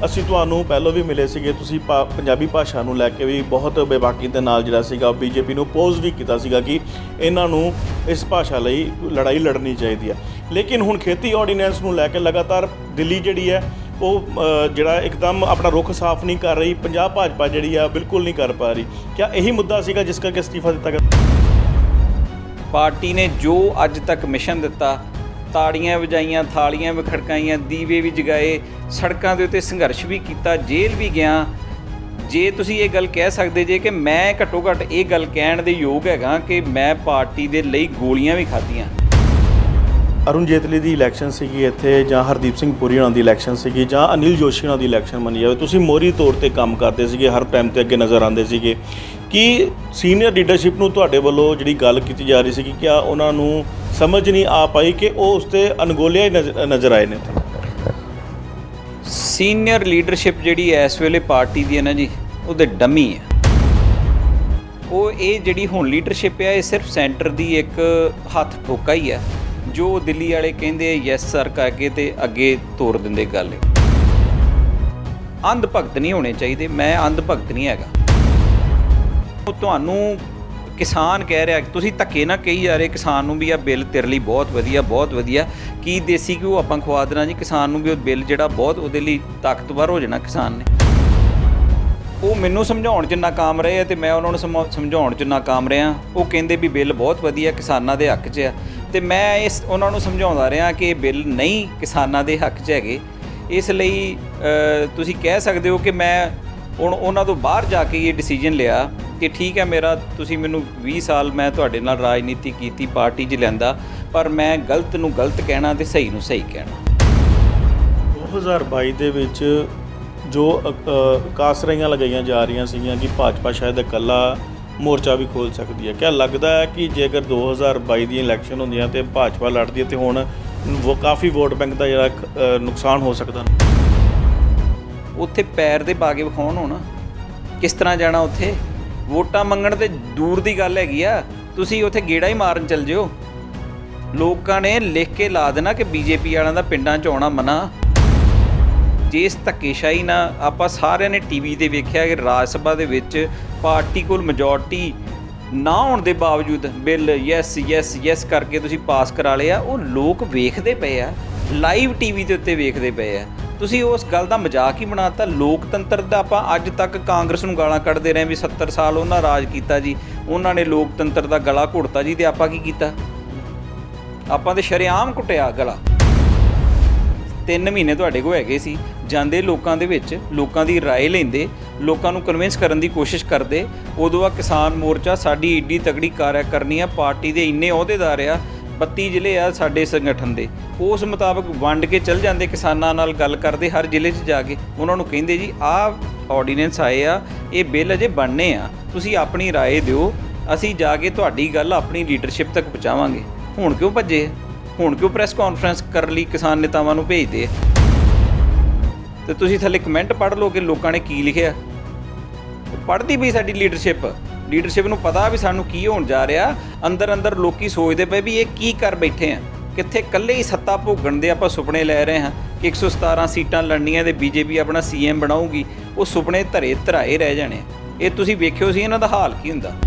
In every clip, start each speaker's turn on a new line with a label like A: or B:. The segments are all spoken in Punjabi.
A: ਅਸੀਂ ਤੁਹਾਨੂੰ ਪਹਿਲਾਂ ਵੀ ਮਿਲੇ ਸੀਗੇ, ਤੁਸੀਂ ਪੰਜਾਬੀ ਭਾਸ਼ਾ ਨੂੰ ਲੈ ਕੇ ਵੀ ਬਹੁਤ ਬੇਬਾਕੀ ਦੇ ਨਾਲ ਜਿਹੜਾ ਸੀਗਾ ਬੀਜੇਪੀ ਨੂੰ ਅਪੋਜ਼ ਵੀ ਕੀਤਾ ਸੀਗਾ ਕਿ ਇਹਨਾਂ ਨੂੰ ਇਸ ਭਾਸ਼ਾ ਲਈ ਲੜਾਈ ਲੜਨੀ ਚਾਹੀਦੀ ਹੈ। ਲੇਕਿਨ ਹੁਣ ਖੇਤੀ ਆਰਡੀਨੈਂਸ ਨੂੰ ਲੈ ਕੇ ਲਗਾਤਾਰ ਦਿੱਲੀ ਜਿਹੜੀ ਹੈ ਉਹ ਜਿਹੜਾ ਇੱਕਦਮ ਆਪਣਾ ਰੁਖ ਸਾਫ਼ ਨਹੀਂ ਕਰ ਰਹੀ, ਪੰਜਾਬ ਭਾਜਪਾ ਜਿਹੜੀ ਆ ਬਿਲਕੁਲ ਨਹੀਂ ਕਰ ਪਾ ਰਹੀ। ਕਿਆ ਇਹੀ ਮੁੱਦਾ ਸੀਗਾ ਜਿਸ ਕਰਕੇ ਅਸਤੀਫਾ ਦਿੱਤਾ ਗਿਆ?
B: ਪਾਰਟੀ ਨੇ ਜੋ ਅੱਜ ਤੱਕ ਮਿਸ਼ਨ ਦਿੱਤਾ, ਤਾੜੀਆਂ ਵਜਾਈਆਂ, ਥਾਲੀਆਂ ਵੀ ਖੜਕਾਈਆਂ, ਦੀਵੇ ਵੀ ਜਗਾਏ, ਸੜਕਾਂ ਦੇ ਉੱਤੇ ਸੰਘਰਸ਼ ਵੀ ਕੀਤਾ, ਜੇਲ੍ਹ ਵੀ ਗਿਆ। ਜੇ ਤੁਸੀਂ ਇਹ ਗੱਲ ਕਹਿ ਸਕਦੇ ਜੇ ਕਿ ਮੈਂ ਘੱਟੋ ਘੱਟ ਇਹ ਗੱਲ ਕਹਿਣ ਦੇ ਯੋਗ ਹੈਗਾ ਕਿ ਮੈਂ ਪਾਰਟੀ ਦੇ ਲਈ ਗੋਲੀਆਂ ਵੀ ਖਾਧੀਆਂ।
A: ਅਰੁਣ ਜੇਤਲੀ ਦੀ ਇਲੈਕਸ਼ਨ ਸੀਗੀ ਇੱਥੇ, ਜਾਂ ਹਰਦੀਪ ਸਿੰਘ ਪੁਰੀ ਹੋਣਾ ਦੀ ਇਲੈਕਸ਼ਨ ਸੀਗੀ, ਜਾਂ ਅਨਿਲ ਜੋਸ਼ੀ ਹੋਣਾ ਦੀ ਇਲੈਕਸ਼ਨ ਮੰਨੀ ਜਾਵੇ, ਤੁਸੀਂ ਮੋਹਰੀ ਤੌਰ 'ਤੇ ਕੰਮ ਕਰਦੇ ਸੀਗੇ, ਹਰ ਟਾਈਮ 'ਤੇ ਅੱਗੇ ਨਜ਼ਰ ਆਉਂਦੇ ਸੀਗੇ। ਕਿ ਸੀਨੀਅਰ ਲੀਡਰਸ਼ਿਪ ਨੂੰ ਤੁਹਾਡੇ ਵੱਲੋਂ ਜਿਹੜੀ ਗੱਲ ਕੀਤੀ ਜਾ ਰਹੀ ਸੀ ਕਿ ਕਿਆ ਉਹਨਾਂ ਨੂੰ ਸਮਝ ਨਹੀਂ ਆ ਪਾਈ ਕਿ ਉਹ ਉਸ 'ਤੇ ਅਣਗੌਲਿਆ ਹੀ ਨਜ਼ਰ ਆਏ ਨੇ?
B: ਸੀਨੀਅਰ ਲੀਡਰਸ਼ਿਪ ਜਿਹੜੀ ਇਸ ਵੇਲੇ ਪਾਰਟੀ ਦੀ ਹੈ ਨਾ ਜੀ, ਉਹਦੇ ਡੰਮੀ ਹੈ। ਉਹ ਇਹ ਜਿਹੜੀ ਹੁਣ ਲੀਡਰਸ਼ਿਪ ਹੈ ਇਹ ਸਿਰਫ ਸੈਂਟਰ ਦੀ ਇੱਕ ਹੱਥ ਠੋਕਾ ਹੀ ਹੈ, ਜੋ ਦਿੱਲੀ ਵਾਲੇ ਕਹਿੰਦੇ ਯੈਸ ਸਰ ਕਰਕੇ ਤੇ ਅੱਗੇ ਤੋਰ ਦਿੰਦੇ ਗੱਲ। ਅੰਧ ਭਗਤ ਨਹੀਂ ਹੋਣੇ ਚਾਹੀਦੇ, ਮੈਂ ਅੰਧ ਭਗਤ ਨਹੀਂ ਹੈਗਾ। ਤੁਹਾਨੂੰ ਕਿਸਾਨ ਕਹਿ ਰਿਹਾ, ਤੁਸੀਂ ਧੱਕੇ ਨਾ ਕਹੀ ਜਾ ਰਹੇ ਕਿਸਾਨ ਨੂੰ ਵੀ ਆ ਬਿੱਲ ਤੇਰੇ ਲਈ ਬਹੁਤ ਵਧੀਆ, ਬਹੁਤ ਵਧੀਆ। ਕੀ ਦੇਸੀ ਘਿਓ ਆਪਾਂ ਖਵਾ ਦੇਣਾ ਜੀ ਕਿਸਾਨ ਨੂੰ ਵੀ? ਉਹ ਬਿੱਲ ਜਿਹੜਾ ਬਹੁਤ ਉਹਦੇ ਲਈ ਤਾਕਤਵਰ ਹੋ ਜਾਣਾ ਕਿਸਾਨ ਨੇ। ਉਹ ਮੈਨੂੰ ਸਮਝਾਉਣ 'ਚ ਨਾਕਾਮ ਰਹੇ ਆ ਅਤੇ ਮੈਂ ਉਹਨਾਂ ਨੂੰ ਸਮਝਾਉਣ 'ਚ ਨਾਕਾਮ ਰਿਹਾ। ਉਹ ਕਹਿੰਦੇ ਵੀ ਬਿੱਲ ਬਹੁਤ ਵਧੀਆ, ਕਿਸਾਨਾਂ ਦੇ ਹੱਕ 'ਚ ਆ, ਅਤੇ ਮੈਂ ਉਹਨਾਂ ਨੂੰ ਸਮਝਾਉਂਦਾ ਰਿਹਾ ਕਿ ਇਹ ਬਿੱਲ ਨਹੀਂ ਕਿਸਾਨਾਂ ਦੇ ਹੱਕ 'ਚ ਹੈਗੇ। ਇਸ ਲਈ ਤੁਸੀਂ ਕਹਿ ਸਕਦੇ ਹੋ ਕਿ ਮੈਂ ਹੁਣ ਉਹਨਾਂ ਤੋਂ ਬਾਹਰ ਜਾ ਕੇ ਇਹ ਡਿਸੀਜਨ ਲਿਆ ਕਿ ਠੀਕ ਹੈ, ਮੇਰਾ ਤੁਸੀਂ ਮੈਨੂੰ 20 ਸਾਲ ਮੈਂ ਤੁਹਾਡੇ ਨਾਲ ਰਾਜਨੀਤੀ ਕੀਤੀ, ਪਾਰਟੀ 'ਚ ਲੈਂਦਾ, ਪਰ ਮੈਂ ਗਲਤ ਨੂੰ ਗਲਤ ਕਹਿਣਾ ਅਤੇ ਸਹੀ ਨੂੰ ਸਹੀ ਕਹਿਣਾ।
A: 2022 ਦੇ ਵਿੱਚ ਜੋ ਕਾਸਰਾਈਆਂ ਲਗਾਈਆਂ ਜਾ ਰਹੀਆਂ ਸੀਗੀਆਂ ਕਿ ਭਾਜਪਾ ਸ਼ਾਇਦ ਇਕੱਲਾ ਮੋਰਚਾ ਵੀ ਖੋਲ੍ਹ ਸਕਦੀ ਹੈ, ਕਿਆ ਲੱਗਦਾ ਹੈ ਕਿ ਜੇਕਰ 2022 ਦੀਆਂ ਇਲੈਕਸ਼ਨ ਹੁੰਦੀਆਂ ਅਤੇ ਭਾਜਪਾ ਲੜਦੀ ਹੈ ਤਾਂ ਹੁਣ ਕਾਫੀ ਵੋਟ ਬੈਂਕ ਦਾ ਜਿਹੜਾ ਨੁਕਸਾਨ ਹੋ ਸਕਦਾ?
B: ਉੱਥੇ ਪੈਰ ਦੇ ਪਾ ਕੇ ਵਿਖਾਉਣ ਹੋਣਾ, ਕਿਸ ਤਰ੍ਹਾਂ ਜਾਣਾ ਉੱਥੇ? ਵੋਟਾਂ ਮੰਗਣ ਤੇ ਦੂਰ ਦੀ ਗੱਲ ਹੈਗੀ ਆ, ਤੁਸੀਂ ਉੱਥੇ ਗੇੜਾ ਹੀ ਮਾਰਨ ਚੱਲ ਜਿਓ। ਲੋਕਾਂ ਨੇ ਲਿਖ ਕੇ ਲਾ ਦੇਣਾ ਕਿ ਬੀਜੇਪੀ ਵਾਲਿਆਂ ਦਾ ਪਿੰਡਾਂ 'ਚ ਆਉਣਾ ਮਨਾ। ਜਿਸ ਧੱਕੇਸ਼ਾਹੀ ਨਾਲ ਆਪਾਂ ਸਾਰਿਆਂ ਨੇ ਟੀਵੀ 'ਤੇ ਵੇਖਿਆ ਕਿ ਰਾਜ ਸਭਾ ਦੇ ਵਿੱਚ ਪਾਰਟੀ ਕੋਲ ਮੈਜੋਰਟੀ ਨਾ ਹੋਣ ਦੇ ਬਾਵਜੂਦ ਬਿੱਲ ਯੈਸ ਯੈਸ ਯੈਸ ਕਰਕੇ ਤੁਸੀਂ ਪਾਸ ਕਰਾ ਲਿਆ। ਉਹ ਲੋਕ ਵੇਖਦੇ ਪਏ ਆ, ਲਾਈਵ ਟੀਵੀ ਦੇ ਉੱਤੇ ਵੇਖਦੇ ਪਏ ਆ। ਤੁਸੀਂ ਉਸ ਗੱਲ ਦਾ ਮਜ਼ਾਕ ਹੀ ਬਣਾਤਾ। ਲੋਕਤੰਤਰ ਦਾ ਆਪਾਂ ਅੱਜ ਤੱਕ ਕਾਂਗਰਸ ਨੂੰ ਗਾਲਾਂ ਕੱਢਦੇ ਰਹੇ ਵੀ 70 ਸਾਲ ਉਹਨਾਂ ਰਾਜ ਕੀਤਾ ਜੀ, ਉਹਨਾਂ ਨੇ ਲੋਕਤੰਤਰ ਦਾ ਗਲਾ ਘੁੱਟਤਾ ਜੀ, ਅਤੇ ਆਪਾਂ ਕੀ ਕੀਤਾ? ਆਪਾਂ ਤਾਂ ਸ਼ਰੇਆਮ ਘੁੱਟਿਆ ਗਲਾ। 3 ਮਹੀਨੇ ਤੁਹਾਡੇ ਕੋਲ ਹੈਗੇ ਸੀ, ਜਾਂਦੇ ਲੋਕਾਂ ਦੇ ਵਿੱਚ, ਲੋਕਾਂ ਦੀ ਰਾਏ ਲੈਂਦੇ, ਲੋਕਾਂ ਨੂੰ ਕਨਵਿੰਸ ਕਰਨ ਦੀ ਕੋਸ਼ਿਸ਼ ਕਰਦੇ। ਉਦੋਂ ਆ ਕਿਸਾਨ ਮੋਰਚਾ ਸਾਡੀ ਏਡੀ ਤਗੜੀ ਕਾਰਿਆ ਕਰਨੀ ਆ, ਪਾਰਟੀ ਦੇ ਇੰਨੇ ਅਹੁਦੇਦਾਰ ਆ, 32 ਜ਼ਿਲ੍ਹੇ ਆ ਸਾਡੇ ਸੰਗਠਨ ਦੇ, ਉਸ ਮੁਤਾਬਕ ਵੰਡ ਕੇ ਚੱਲ ਜਾਂਦੇ, ਕਿਸਾਨਾਂ ਨਾਲ ਗੱਲ ਕਰਦੇ ਹਰ ਜ਼ਿਲ੍ਹੇ 'ਚ ਜਾ ਕੇ। ਉਹਨਾਂ ਨੂੰ ਕਹਿੰਦੇ ਜੀ ਆਹ ਆਰਡੀਨੈਂਸ ਆਏ ਆ, ਇਹ ਬਿੱਲ ਅਜੇ ਬਣਨੇ ਆ, ਤੁਸੀਂ ਆਪਣੀ ਰਾਏ ਦਿਓ, ਅਸੀਂ ਜਾ ਕੇ ਤੁਹਾਡੀ ਗੱਲ ਆਪਣੀ ਲੀਡਰਸ਼ਿਪ ਤੱਕ ਪਹੁੰਚਾਵਾਂਗੇ। ਹੁਣ ਕਿਉਂ ਭੱਜੇ? ਹੁਣ ਕਿਉਂ ਪ੍ਰੈਸ ਕਾਨਫਰੰਸ ਕਰਨ ਲਈ ਕਿਸਾਨ ਨੇਤਾਵਾਂ ਨੂੰ ਭੇਜਦੇ? ਅਤੇ ਤੁਸੀਂ ਥੱਲੇ ਕਮੈਂਟ ਪੜ੍ਹ ਲਓ ਕਿ ਲੋਕਾਂ ਨੇ ਕੀ ਲਿਖਿਆ। ਪੜ੍ਹਦੀ ਪਈ ਸਾਡੀ ਲੀਡਰਸ਼ਿਪ ਨੂੰ ਪਤਾ ਵੀ ਸਾਨੂੰ ਕੀ ਹੋਣ ਜਾ ਰਿਹਾ। ਅੰਦਰ ਅੰਦਰ ਲੋਕੀ ਸੋਚਦੇ ਪਏ ਵੀ ਇਹ ਕੀ ਕਰ ਬੈਠੇ ਆ, ਕਿੱਥੇ ਇਕੱਲੇ ਹੀ ਸੱਤਾ ਭੋਗਣ ਦੇ ਆਪਾਂ ਸੁਪਨੇ ਲੈ ਰਹੇ ਹਾਂ ਕਿ 117 ਸੀਟਾਂ ਲੜਨੀਆਂ ਅਤੇ ਬੀਜੇਪੀ ਆਪਣਾ CM ਬਣਾਊਗੀ। ਉਹ ਸੁਪਨੇ ਧਰਾਏ ਰਹਿ ਜਾਣੇ। ਇਹ ਤੁਸੀਂ ਵੇਖਿਓ ਸੀ ਇਹਨਾਂ ਦਾ ਹਾਲ ਕੀ ਹੁੰਦਾ।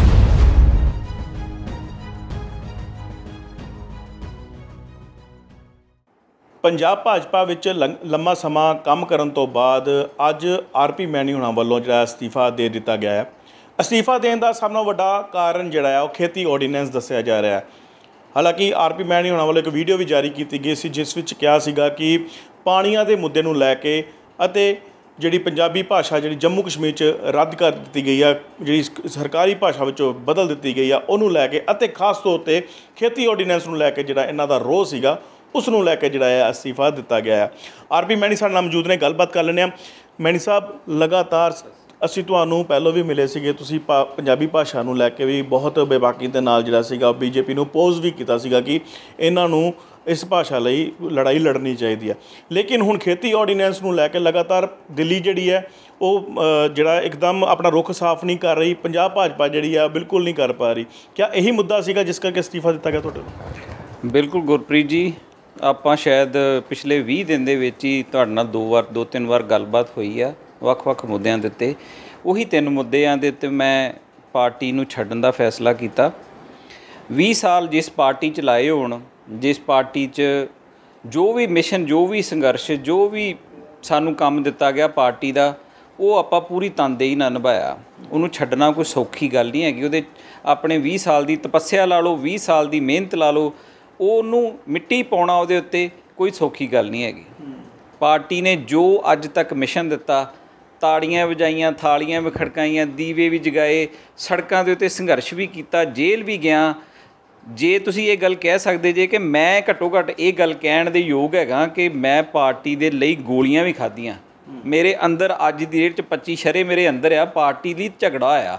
A: ਪੰਜਾਬ ਭਾਜਪਾ ਵਿੱਚ ਲੰਮਾ ਸਮਾਂ ਕੰਮ ਕਰਨ ਤੋਂ ਬਾਅਦ ਅੱਜ RP ਮੈਨੀ ਹੋਣਾ ਵੱਲੋਂ ਜਿਹੜਾ ਅਸਤੀਫਾ ਦੇ ਦਿੱਤਾ ਗਿਆ ਹੈ। ਅਸਤੀਫਾ ਦੇਣ ਦਾ ਸਭ ਨਾਲੋਂ ਵੱਡਾ ਕਾਰਨ ਜਿਹੜਾ ਹੈ ਉਹ ਖੇਤੀ ਆਰਡੀਨੈਂਸ ਦੱਸਿਆ ਜਾ ਰਿਹਾ ਹੈ। ਹਾਲਾਂਕਿ RP ਮੈਨੀ ਹੋਣਾ ਵੱਲੋਂ ਇੱਕ ਵੀਡੀਓ ਵੀ ਜਾਰੀ ਕੀਤੀ ਗਈ ਸੀ ਜਿਸ ਵਿੱਚ ਕਿਹਾ ਸੀਗਾ ਕਿ ਪਾਣੀਆਂ ਦੇ ਮੁੱਦੇ ਨੂੰ ਲੈ ਕੇ ਅਤੇ ਜਿਹੜੀ ਪੰਜਾਬੀ ਭਾਸ਼ਾ ਜਿਹੜੀ ਜੰਮੂ ਕਸ਼ਮੀਰ 'ਚ ਰੱਦ ਕਰ ਦਿੱਤੀ ਗਈ ਆ, ਜਿਹੜੀ ਸਰਕਾਰੀ ਭਾਸ਼ਾ ਵਿੱਚੋਂ ਬਦਲ ਦਿੱਤੀ ਗਈ ਆ, ਉਹਨੂੰ ਲੈ ਕੇ ਅਤੇ ਖਾਸ ਤੌਰ 'ਤੇ ਖੇਤੀ ਆਰਡੀਨੈਂਸ ਨੂੰ ਲੈ ਕੇ ਜਿਹੜਾ ਇਹਨਾਂ ਦਾ ਰੋਹ ਸੀਗਾ ਉਸ ਨੂੰ ਲੈ ਕੇ ਜਿਹੜਾ ਹੈ ਅਸਤੀਫਾ ਦਿੱਤਾ ਗਿਆ ਹੈ। RP ਮੈਨੀ ਸਾਡੇ ਨਾਲ ਮੌਜੂਦ ਨੇ, ਗੱਲਬਾਤ ਕਰ ਲੈਂਦੇ ਹਾਂ। ਮੈਨੀ ਸਾਹਿਬ, ਲਗਾਤਾਰ ਅਸੀਂ ਤੁਹਾਨੂੰ ਪਹਿਲਾਂ ਵੀ ਮਿਲੇ ਸੀਗੇ, ਤੁਸੀਂ ਪੰਜਾਬੀ ਭਾਸ਼ਾ ਨੂੰ ਲੈ ਕੇ ਵੀ ਬਹੁਤ ਬੇਬਾਕੀ ਦੇ ਨਾਲ ਜਿਹੜਾ ਸੀਗਾ ਬੀਜੇਪੀ ਨੂੰ ਅਪੋਜ਼ ਵੀ ਕੀਤਾ ਸੀਗਾ ਕਿ ਇਹਨਾਂ ਨੂੰ ਇਸ ਭਾਸ਼ਾ ਲਈ ਲੜਾਈ ਲੜਨੀ ਚਾਹੀਦੀ ਹੈ। ਲੇਕਿਨ ਹੁਣ ਖੇਤੀ ਆਰਡੀਨੈਂਸ ਨੂੰ ਲੈ ਕੇ ਲਗਾਤਾਰ ਦਿੱਲੀ ਜਿਹੜੀ ਹੈ ਉਹ ਜਿਹੜਾ ਇੱਕਦਮ ਆਪਣਾ ਰੁਖ ਸਾਫ਼ ਨਹੀਂ ਕਰ ਰਹੀ, ਪੰਜਾਬ ਭਾਜਪਾ ਜਿਹੜੀ ਆ ਬਿਲਕੁਲ ਨਹੀਂ ਕਰ ਪਾ ਰਹੀ। ਕਿਆ ਇਹੀ ਮੁੱਦਾ ਸੀਗਾ ਜਿਸ ਕਰਕੇ ਅਸਤੀਫਾ ਦਿੱਤਾ ਗਿਆ ਤੁਹਾਡੇ ਨੂੰ?
B: ਬਿਲਕੁਲ ਗੁਰਪ੍ਰੀਤ ਜੀ, ਆਪਾਂ ਸ਼ਾਇਦ ਪਿਛਲੇ 20 ਦਿਨ ਦੇ ਵਿੱਚ ਹੀ ਤੁਹਾਡੇ ਨਾਲ ਦੋ ਤਿੰਨ ਵਾਰ ਗੱਲਬਾਤ ਹੋਈ ਆ ਵੱਖ-ਵੱਖ ਮੁੱਦਿਆਂ ਦੇ ਉੱਤੇ। ਉਹੀ 3 ਮੁੱਦਿਆਂ ਦੇ ਉੱਤੇ ਮੈਂ ਪਾਰਟੀ ਨੂੰ ਛੱਡਣ ਦਾ ਫੈਸਲਾ ਕੀਤਾ। 20 ਸਾਲ ਜਿਸ ਪਾਰਟੀ 'ਚ ਲਾਏ ਹੋਣ, ਜਿਸ ਪਾਰਟੀ 'ਚ ਜੋ ਵੀ ਮਿਸ਼ਨ, ਜੋ ਵੀ ਸੰਘਰਸ਼, ਜੋ ਵੀ ਸਾਨੂੰ ਕੰਮ ਦਿੱਤਾ ਗਿਆ ਪਾਰਟੀ ਦਾ, ਉਹ ਆਪਾਂ ਪੂਰੀ ਤਨਦੇਹੀ ਨਾਲ ਨਿਭਾਇਆ। ਉਹਨੂੰ ਛੱਡਣਾ ਕੋਈ ਸੌਖੀ ਗੱਲ ਨਹੀਂ ਹੈਗੀ। ਉਹਦੇ ਆਪਣੇ 20 ਸਾਲ ਦੀ ਤਪੱਸਿਆ ਲਾ ਲਓ, 20 ਸਾਲ ਦੀ ਮਿਹਨਤ ਲਾ ਲਓ, ਉਹਨੂੰ ਮਿੱਟੀ ਪਾਉਣਾ ਉਹਦੇ ਉੱਤੇ ਕੋਈ ਸੌਖੀ ਗੱਲ ਨਹੀਂ ਹੈਗੀ। ਪਾਰਟੀ ਨੇ ਜੋ ਅੱਜ ਤੱਕ ਮਿਸ਼ਨ ਦਿੱਤਾ, ਤਾੜੀਆਂ ਵਜਾਈਆਂ, ਥਾਲੀਆਂ ਵੀ ਖੜਕਾਈਆਂ, ਦੀਵੇ ਵੀ ਜਗਾਏ, ਸੜਕਾਂ ਦੇ ਉੱਤੇ ਸੰਘਰਸ਼ ਵੀ ਕੀਤਾ, ਜੇਲ੍ਹ ਵੀ ਗਿਆ। ਜੇ ਤੁਸੀਂ ਇਹ ਗੱਲ ਕਹਿ ਸਕਦੇ ਜੇ ਕਿ ਮੈਂ ਘੱਟੋ ਘੱਟ ਇਹ ਗੱਲ ਕਹਿਣ ਦੇ ਯੋਗ ਹੈਗਾ ਕਿ ਮੈਂ ਪਾਰਟੀ ਦੇ ਲਈ ਗੋਲੀਆਂ ਵੀ ਖਾਧੀਆਂ। ਮੇਰੇ ਅੰਦਰ ਅੱਜ ਦੀ ਡੇਟ 'ਚ 25 ਸ਼ਰੇ ਮੇਰੇ ਅੰਦਰ ਆ, ਪਾਰਟੀ ਲਈ ਝਗੜਾ ਹੋਇਆ।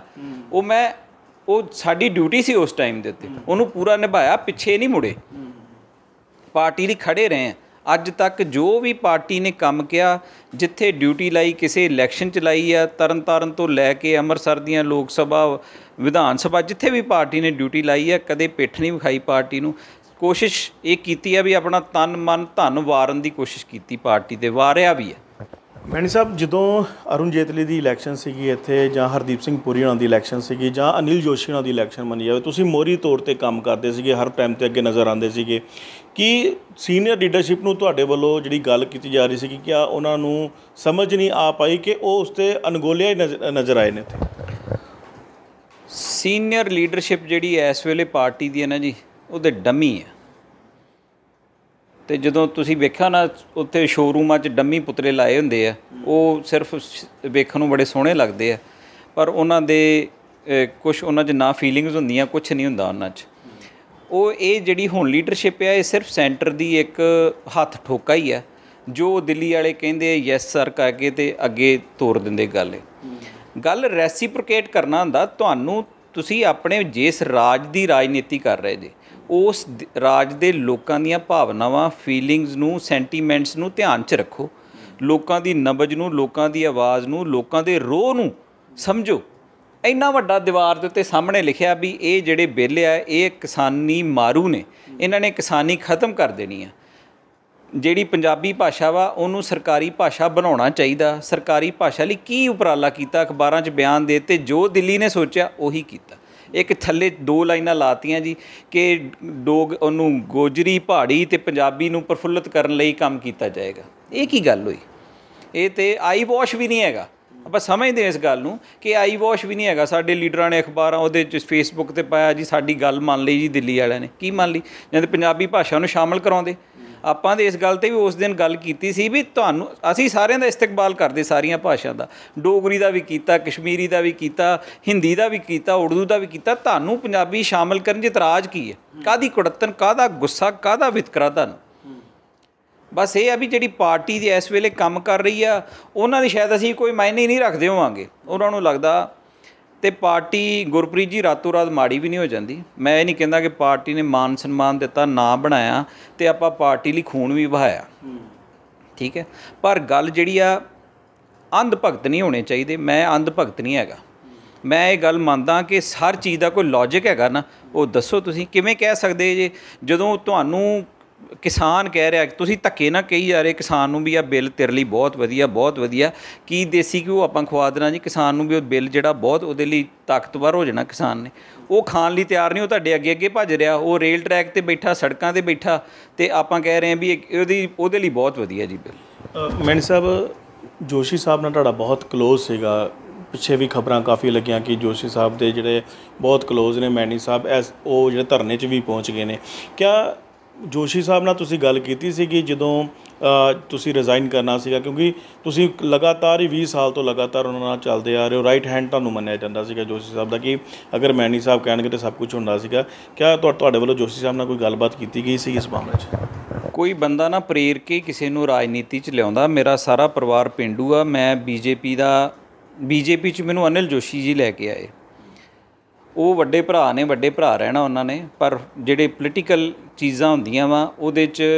B: ਉਹ ਸਾਡੀ ਡਿਊਟੀ ਸੀ ਉਸ ਟਾਈਮ ਦੇ ਉੱਤੇ, ਉਹਨੂੰ ਪੂਰਾ ਨਿਭਾਇਆ, ਪਿੱਛੇ ਨਹੀਂ ਮੁੜੇ, ਪਾਰਟੀ ਲਈ ਖੜ੍ਹੇ ਰਹੇ। ਅੱਜ ਤੱਕ ਜੋ ਵੀ ਪਾਰਟੀ ਨੇ ਕੰਮ ਕਿਹਾ, ਜਿੱਥੇ ਡਿਊਟੀ ਲਾਈ, ਕਿਸੇ ਇਲੈਕਸ਼ਨ 'ਚ ਲਾਈ ਆ, ਤਰਨ ਤਾਰਨ ਤੋਂ ਲੈ ਕੇ ਅੰਮ੍ਰਿਤਸਰ ਦੀਆਂ ਲੋਕ ਸਭਾ, ਵਿਧਾਨ ਸਭਾ, ਜਿੱਥੇ ਵੀ ਪਾਰਟੀ ਨੇ ਡਿਊਟੀ ਲਾਈ ਆ, ਕਦੇ ਪਿੱਠ ਨਹੀਂ ਵਿਖਾਈ ਪਾਰਟੀ ਨੂੰ। ਕੋਸ਼ਿਸ਼ ਇਹ ਕੀਤੀ ਆ ਵੀ ਆਪਣਾ ਤਨ ਮਨ ਧਨ ਵਾਰਨ ਦੀ ਕੋਸ਼ਿਸ਼ ਕੀਤੀ ਪਾਰਟੀ 'ਤੇ, ਵਾਰਿਆ ਵੀ ਹੈ।
A: ਮੈਨੀ ਸਾਹਿਬ, ਜਦੋਂ ਅਰੁਣ ਜੇਤਲੀ ਦੀ ਇਲੈਕਸ਼ਨ ਸੀਗੀ ਇੱਥੇ, ਜਾਂ ਹਰਦੀਪ ਸਿੰਘ ਪੁਰੀ ਹੋਣਾ ਦੀ ਇਲੈਕਸ਼ਨ ਸੀਗੀ, ਜਾਂ ਅਨਿਲ ਜੋਸ਼ੀ ਹੋਣਾ ਦੀ ਇਲੈਕਸ਼ਨ ਮੰਨੀ ਜਾਵੇ, ਤੁਸੀਂ ਮੋਹਰੀ ਤੌਰ 'ਤੇ ਕੰਮ ਕਰਦੇ ਸੀਗੇ, ਹਰ ਟਾਈਮ 'ਤੇ ਅੱਗੇ ਨਜ਼ਰ ਆਉਂਦੇ ਸੀਗੇ। ਕੀ ਸੀਨੀਅਰ ਲੀਡਰਸ਼ਿਪ ਨੂੰ ਤੁਹਾਡੇ ਵੱਲੋਂ ਜਿਹੜੀ ਗੱਲ ਕੀਤੀ ਜਾ ਰਹੀ ਸੀ ਕਿ ਕਿਆ ਉਹਨਾਂ ਨੂੰ ਸਮਝ ਨਹੀਂ ਆ ਪਾਈ ਕਿ ਉਹ ਉਸ 'ਤੇ ਅਣਗੌਲਿਆ ਹੀ ਨਜ਼ਰ ਆਏ ਨੇ ਇੱਥੇ?
B: ਸੀਨੀਅਰ ਲੀਡਰਸ਼ਿਪ ਜਿਹੜੀ ਇਸ ਵੇਲੇ ਪਾਰਟੀ ਦੀ ਹੈ ਨਾ ਜੀ, ਉਹਦੇ ਡੰਮੀ ਹੈ। ਅਤੇ ਜਦੋਂ ਤੁਸੀਂ ਵੇਖਿਆ ਨਾ, ਉੱਥੇ ਸ਼ੋਅਰੂਮਾਂ 'ਚ ਡੰਮੀ ਪੁਤਲੇ ਲਾਏ ਹੁੰਦੇ ਆ, ਉਹ ਸਿਰਫ ਵੇਖਣ ਨੂੰ ਬੜੇ ਸੋਹਣੇ ਲੱਗਦੇ ਆ, ਪਰ ਉਹਨਾਂ ਦੇ ਕੁਛ ਉਹਨਾਂ 'ਚ ਨਾ ਫੀਲਿੰਗਸ ਹੁੰਦੀਆਂ, ਕੁਛ ਨਹੀਂ ਹੁੰਦਾ ਉਹਨਾਂ 'ਚ। ਉਹ ਇਹ ਜਿਹੜੀ ਹੁਣ ਲੀਡਰਸ਼ਿਪ ਆ, ਇਹ ਸਿਰਫ ਸੈਂਟਰ ਦੀ ਇੱਕ ਹੱਥ ਠੋਕਾ ਹੀ ਆ, ਜੋ ਦਿੱਲੀ ਵਾਲੇ ਕਹਿੰਦੇ ਯੈਸ ਸਰ ਕਰਕੇ ਅਤੇ ਅੱਗੇ ਤੋਰ ਦਿੰਦੇ ਗੱਲ ਰੈਸੀਪ੍ਰੋਕੇਟ ਕਰਨਾ ਹੁੰਦਾ। ਤੁਸੀਂ ਆਪਣੇ ਜਿਸ ਰਾਜ ਦੀ ਰਾਜਨੀਤੀ ਕਰ ਰਹੇ ਜੇ, ਉਸ ਰਾਜ ਦੇ ਲੋਕਾਂ ਦੀਆਂ ਭਾਵਨਾਵਾਂ, ਫੀਲਿੰਗਸ ਨੂੰ, ਸੈਂਟੀਮੈਂਟਸ ਨੂੰ ਧਿਆਨ 'ਚ ਰੱਖੋ। ਲੋਕਾਂ ਦੀ ਨਬਜ਼ ਨੂੰ, ਲੋਕਾਂ ਦੀ ਆਵਾਜ਼ ਨੂੰ, ਲੋਕਾਂ ਦੇ ਰੋਹ ਨੂੰ ਸਮਝੋ। ਇੰਨਾ ਵੱਡਾ ਦੀਵਾਰ ਦੇ ਉੱਤੇ ਸਾਹਮਣੇ ਲਿਖਿਆ ਵੀ ਇਹ ਜਿਹੜੇ ਬਿੱਲ ਆ, ਇਹ ਕਿਸਾਨੀ ਮਾਰੂ ਨੇ, ਇਹਨਾਂ ਨੇ ਕਿਸਾਨੀ ਖਤਮ ਕਰ ਦੇਣੀ ਆ। ਜਿਹੜੀ ਪੰਜਾਬੀ ਭਾਸ਼ਾ ਵਾ, ਉਹਨੂੰ ਸਰਕਾਰੀ ਭਾਸ਼ਾ ਬਣਾਉਣਾ ਚਾਹੀਦਾ। ਸਰਕਾਰੀ ਭਾਸ਼ਾ ਲਈ ਕੀ ਉਪਰਾਲਾ ਕੀਤਾ, ਅਖਬਾਰਾਂ 'ਚ ਬਿਆਨ ਦੇ ਦਿੱਤੇ, ਜੋ ਦਿੱਲੀ ਨੇ ਸੋਚਿਆ ਉਹੀ ਕੀਤਾ। ਇੱਕ ਥੱਲੇ 2 ਲਾਈਨਾਂ ਲਾਤੀਆਂ ਜੀ ਕਿ ਉਹਨੂੰ ਗੋਜਰੀ, ਪਹਾੜੀ ਅਤੇ ਪੰਜਾਬੀ ਨੂੰ ਪ੍ਰਫੁੱਲਤ ਕਰਨ ਲਈ ਕੰਮ ਕੀਤਾ ਜਾਏਗਾ। ਇਹ ਕੀ ਗੱਲ ਹੋਈ? ਇਹ ਤਾਂ ਆਈ ਵਾਸ਼ ਵੀ ਨਹੀਂ ਹੈਗਾ। ਆਪਾਂ ਸਮਝਦੇ ਹਾਂ ਇਸ ਗੱਲ ਨੂੰ ਕਿ ਆਈ ਵਾਸ਼ ਵੀ ਨਹੀਂ ਹੈਗਾ। ਸਾਡੇ ਲੀਡਰਾਂ ਨੇ ਅਖਬਾਰਾਂ ਉਹਦੇ 'ਚ ਫੇਸਬੁੱਕ 'ਤੇ ਪਾਇਆ ਜੀ, ਸਾਡੀ ਗੱਲ ਮੰਨ ਲਈ ਜੀ ਦਿੱਲੀ ਵਾਲਿਆਂ ਨੇ। ਕੀ ਮੰਨ ਲਈ? ਜਦ ਪੰਜਾਬੀ ਭਾਸ਼ਾ ਨੂੰ ਸ਼ਾਮਲ ਕਰਾਉਂਦੇ। ਆਪਾਂ ਤਾਂ ਇਸ ਗੱਲ 'ਤੇ ਵੀ ਉਸ ਦਿਨ ਗੱਲ ਕੀਤੀ ਸੀ ਵੀ ਅਸੀਂ ਸਾਰਿਆਂ ਦਾ ਇਸਤਕਬਾਲ ਕਰਦੇ, ਸਾਰੀਆਂ ਭਾਸ਼ਾ ਦਾ, ਡੋਗਰੀ ਦਾ ਵੀ ਕੀਤਾ, ਕਸ਼ਮੀਰੀ ਦਾ ਵੀ ਕੀਤਾ, ਹਿੰਦੀ ਦਾ ਵੀ ਕੀਤਾ, ਉਰਦੂ ਦਾ ਵੀ ਕੀਤਾ। ਤੁਹਾਨੂੰ ਪੰਜਾਬੀ ਸ਼ਾਮਲ ਕਰਨ 'ਚ ਇਤਰਾਜ਼ ਕੀ ਹੈ? ਕਾਹਦੀ ਕੁੜੱਤਣ, ਕਾਹਦਾ ਗੁੱਸਾ, ਕਾਹਦਾ ਵਿਤਕਰਾ ਤੁਹਾਨੂੰ? ਬਸ ਇਹ ਆ ਵੀ ਜਿਹੜੀ ਪਾਰਟੀ ਦੀ ਇਸ ਵੇਲੇ ਕੰਮ ਕਰ ਰਹੀ ਆ, ਉਹਨਾਂ ਦੀ ਸ਼ਾਇਦ ਅਸੀਂ ਕੋਈ ਮਾਇਨੇ ਨਹੀਂ ਰੱਖਦੇ ਹੋਵਾਂਗੇ। ਉਹਨਾਂ ਨੂੰ ਲੱਗਦਾ, ਅਤੇ ਪਾਰਟੀ ਗੁਰਪ੍ਰੀਤ ਜੀ ਰਾਤੋਂ ਰਾਤ ਮਾੜੀ ਵੀ ਨਹੀਂ ਹੋ ਜਾਂਦੀ। ਮੈਂ ਇਹ ਨਹੀਂ ਕਹਿੰਦਾ ਕਿ ਪਾਰਟੀ ਨੇ ਮਾਨ ਸਨਮਾਨ ਦਿੱਤਾ, ਨਾਂ ਬਣਾਇਆ, ਅਤੇ ਆਪਾਂ ਪਾਰਟੀ ਲਈ ਖੂਨ ਵੀ ਵਹਾਇਆ, ਠੀਕ ਹੈ। ਪਰ ਗੱਲ ਜਿਹੜੀ ਆ, ਅੰਧ ਭਗਤ ਨਹੀਂ ਹੋਣੇ ਚਾਹੀਦੇ। ਮੈਂ ਅੰਧ ਭਗਤ ਨਹੀਂ ਹੈਗਾ। ਮੈਂ ਇਹ ਗੱਲ ਮੰਨਦਾ ਕਿ ਹਰ ਚੀਜ਼ ਦਾ ਕੋਈ ਲੌਜਿਕ ਹੈਗਾ ਨਾ, ਉਹ ਦੱਸੋ। ਤੁਸੀਂ ਕਿਵੇਂ ਕਹਿ ਸਕਦੇ ਜੇ, ਜਦੋਂ ਤੁਹਾਨੂੰ ਕਿਸਾਨ ਕਹਿ ਰਿਹਾ, ਤੁਸੀਂ ਧੱਕੇ ਨਾ ਕਹੀ ਜਾ ਰਹੇ ਕਿਸਾਨ ਨੂੰ ਵੀ ਆ ਬਿੱਲ ਤੇਰੇ ਲਈ ਬਹੁਤ ਵਧੀਆ, ਬਹੁਤ ਵਧੀਆ। ਕੀ ਦੇਸੀ ਘਿਓ ਆਪਾਂ ਖਵਾ ਦੇਣਾ ਜੀ ਕਿਸਾਨ ਨੂੰ ਵੀ? ਉਹ ਬਿੱਲ ਜਿਹੜਾ ਬਹੁਤ ਉਹਦੇ ਲਈ ਤਾਕਤਵਰ ਹੋ ਜਾਣਾ ਕਿਸਾਨ ਨੇ, ਉਹ ਖਾਣ ਲਈ ਤਿਆਰ ਨਹੀਂ। ਉਹ ਤੁਹਾਡੇ ਅੱਗੇ ਅੱਗੇ ਭੱਜ ਰਿਹਾ, ਉਹ ਰੇਲ ਟਰੈਕ 'ਤੇ ਬੈਠਾ, ਸੜਕਾਂ 'ਤੇ ਬੈਠਾ, ਅਤੇ ਆਪਾਂ ਕਹਿ ਰਹੇ ਹਾਂ ਵੀ ਉਹਦੇ ਲਈ ਬਹੁਤ ਵਧੀਆ ਜੀ ਬਿੱਲ।
A: ਮੈਨੀ ਸਾਹਿਬ, ਜੋਸ਼ੀ ਸਾਹਿਬ ਨਾਲ ਤੁਹਾਡਾ ਬਹੁਤ ਕਲੋਜ਼ ਸੀਗਾ। ਪਿੱਛੇ ਵੀ ਖਬਰਾਂ ਕਾਫੀ ਲੱਗੀਆਂ ਕਿ ਜੋਸ਼ੀ ਸਾਹਿਬ ਦੇ ਜਿਹੜੇ ਬਹੁਤ ਕਲੋਜ਼ ਨੇ ਮੈਨੀ ਸਾਹਿਬ, ਉਹ ਜਿਹੜੇ ਧਰਨੇ 'ਚ ਵੀ ਪਹੁੰਚ ਗਏ ਨੇ। ਕਿਆ ਜੋਸ਼ੀ ਸਾਹਿਬ ਨਾਲ ਤੁਸੀਂ ਗੱਲ ਕੀਤੀ ਸੀਗੀ ਜਦੋਂ ਤੁਸੀਂ ਰਿਜ਼ਾਈਨ ਕਰਨਾ ਸੀਗਾ? ਕਿਉਂਕਿ ਤੁਸੀਂ ਲਗਾਤਾਰ ਹੀ 20 ਸਾਲ ਤੋਂ ਲਗਾਤਾਰ ਉਹਨਾਂ ਨਾਲ ਚੱਲਦੇ ਆ ਰਹੇ ਹੋ, ਰਾਈਟ ਹੈਂਡ ਤੁਹਾਨੂੰ ਮੰਨਿਆ ਜਾਂਦਾ ਸੀਗਾ ਜੋਸ਼ੀ ਸਾਹਿਬ ਦਾ, ਕਿ ਅਗਰ ਮੈਨੀ ਸਾਹਿਬ ਕਹਿਣਗੇ ਤਾਂ ਸਭ ਕੁਝ ਹੁੰਦਾ ਸੀਗਾ। ਕਿਆ ਤੁਹਾਡੇ ਵੱਲੋਂ ਜੋਸ਼ੀ ਸਾਹਿਬ ਨਾਲ ਕੋਈ ਗੱਲਬਾਤ ਕੀਤੀ ਗਈ ਸੀ ਇਸ ਮਾਮਲੇ 'ਚ?
B: ਕੋਈ ਬੰਦਾ ਨਾ ਪ੍ਰੇਰ ਕੇ ਕਿਸੇ ਨੂੰ ਰਾਜਨੀਤੀ 'ਚ ਲਿਆਉਂਦਾ। ਮੇਰਾ ਸਾਰਾ ਪਰਿਵਾਰ ਪੇਂਡੂ ਆ। ਮੈਂ ਬੀਜੇਪੀ 'ਚ ਮੈਨੂੰ ਅਨਿਲ ਜੋਸ਼ੀ ਜੀ ਲੈ ਕੇ ਆਏ। ਉਹ ਵੱਡੇ ਭਰਾ ਨੇ, ਵੱਡੇ ਭਰਾ ਰਹਿਣਾ ਉਹਨਾਂ ਨੇ, ਪਰ ਜਿਹੜੇ ਪੋਲੀਟੀਕਲ ਚੀਜ਼ਾਂ ਹੁੰਦੀਆਂ ਵਾ ਉਹਦੇ 'ਚ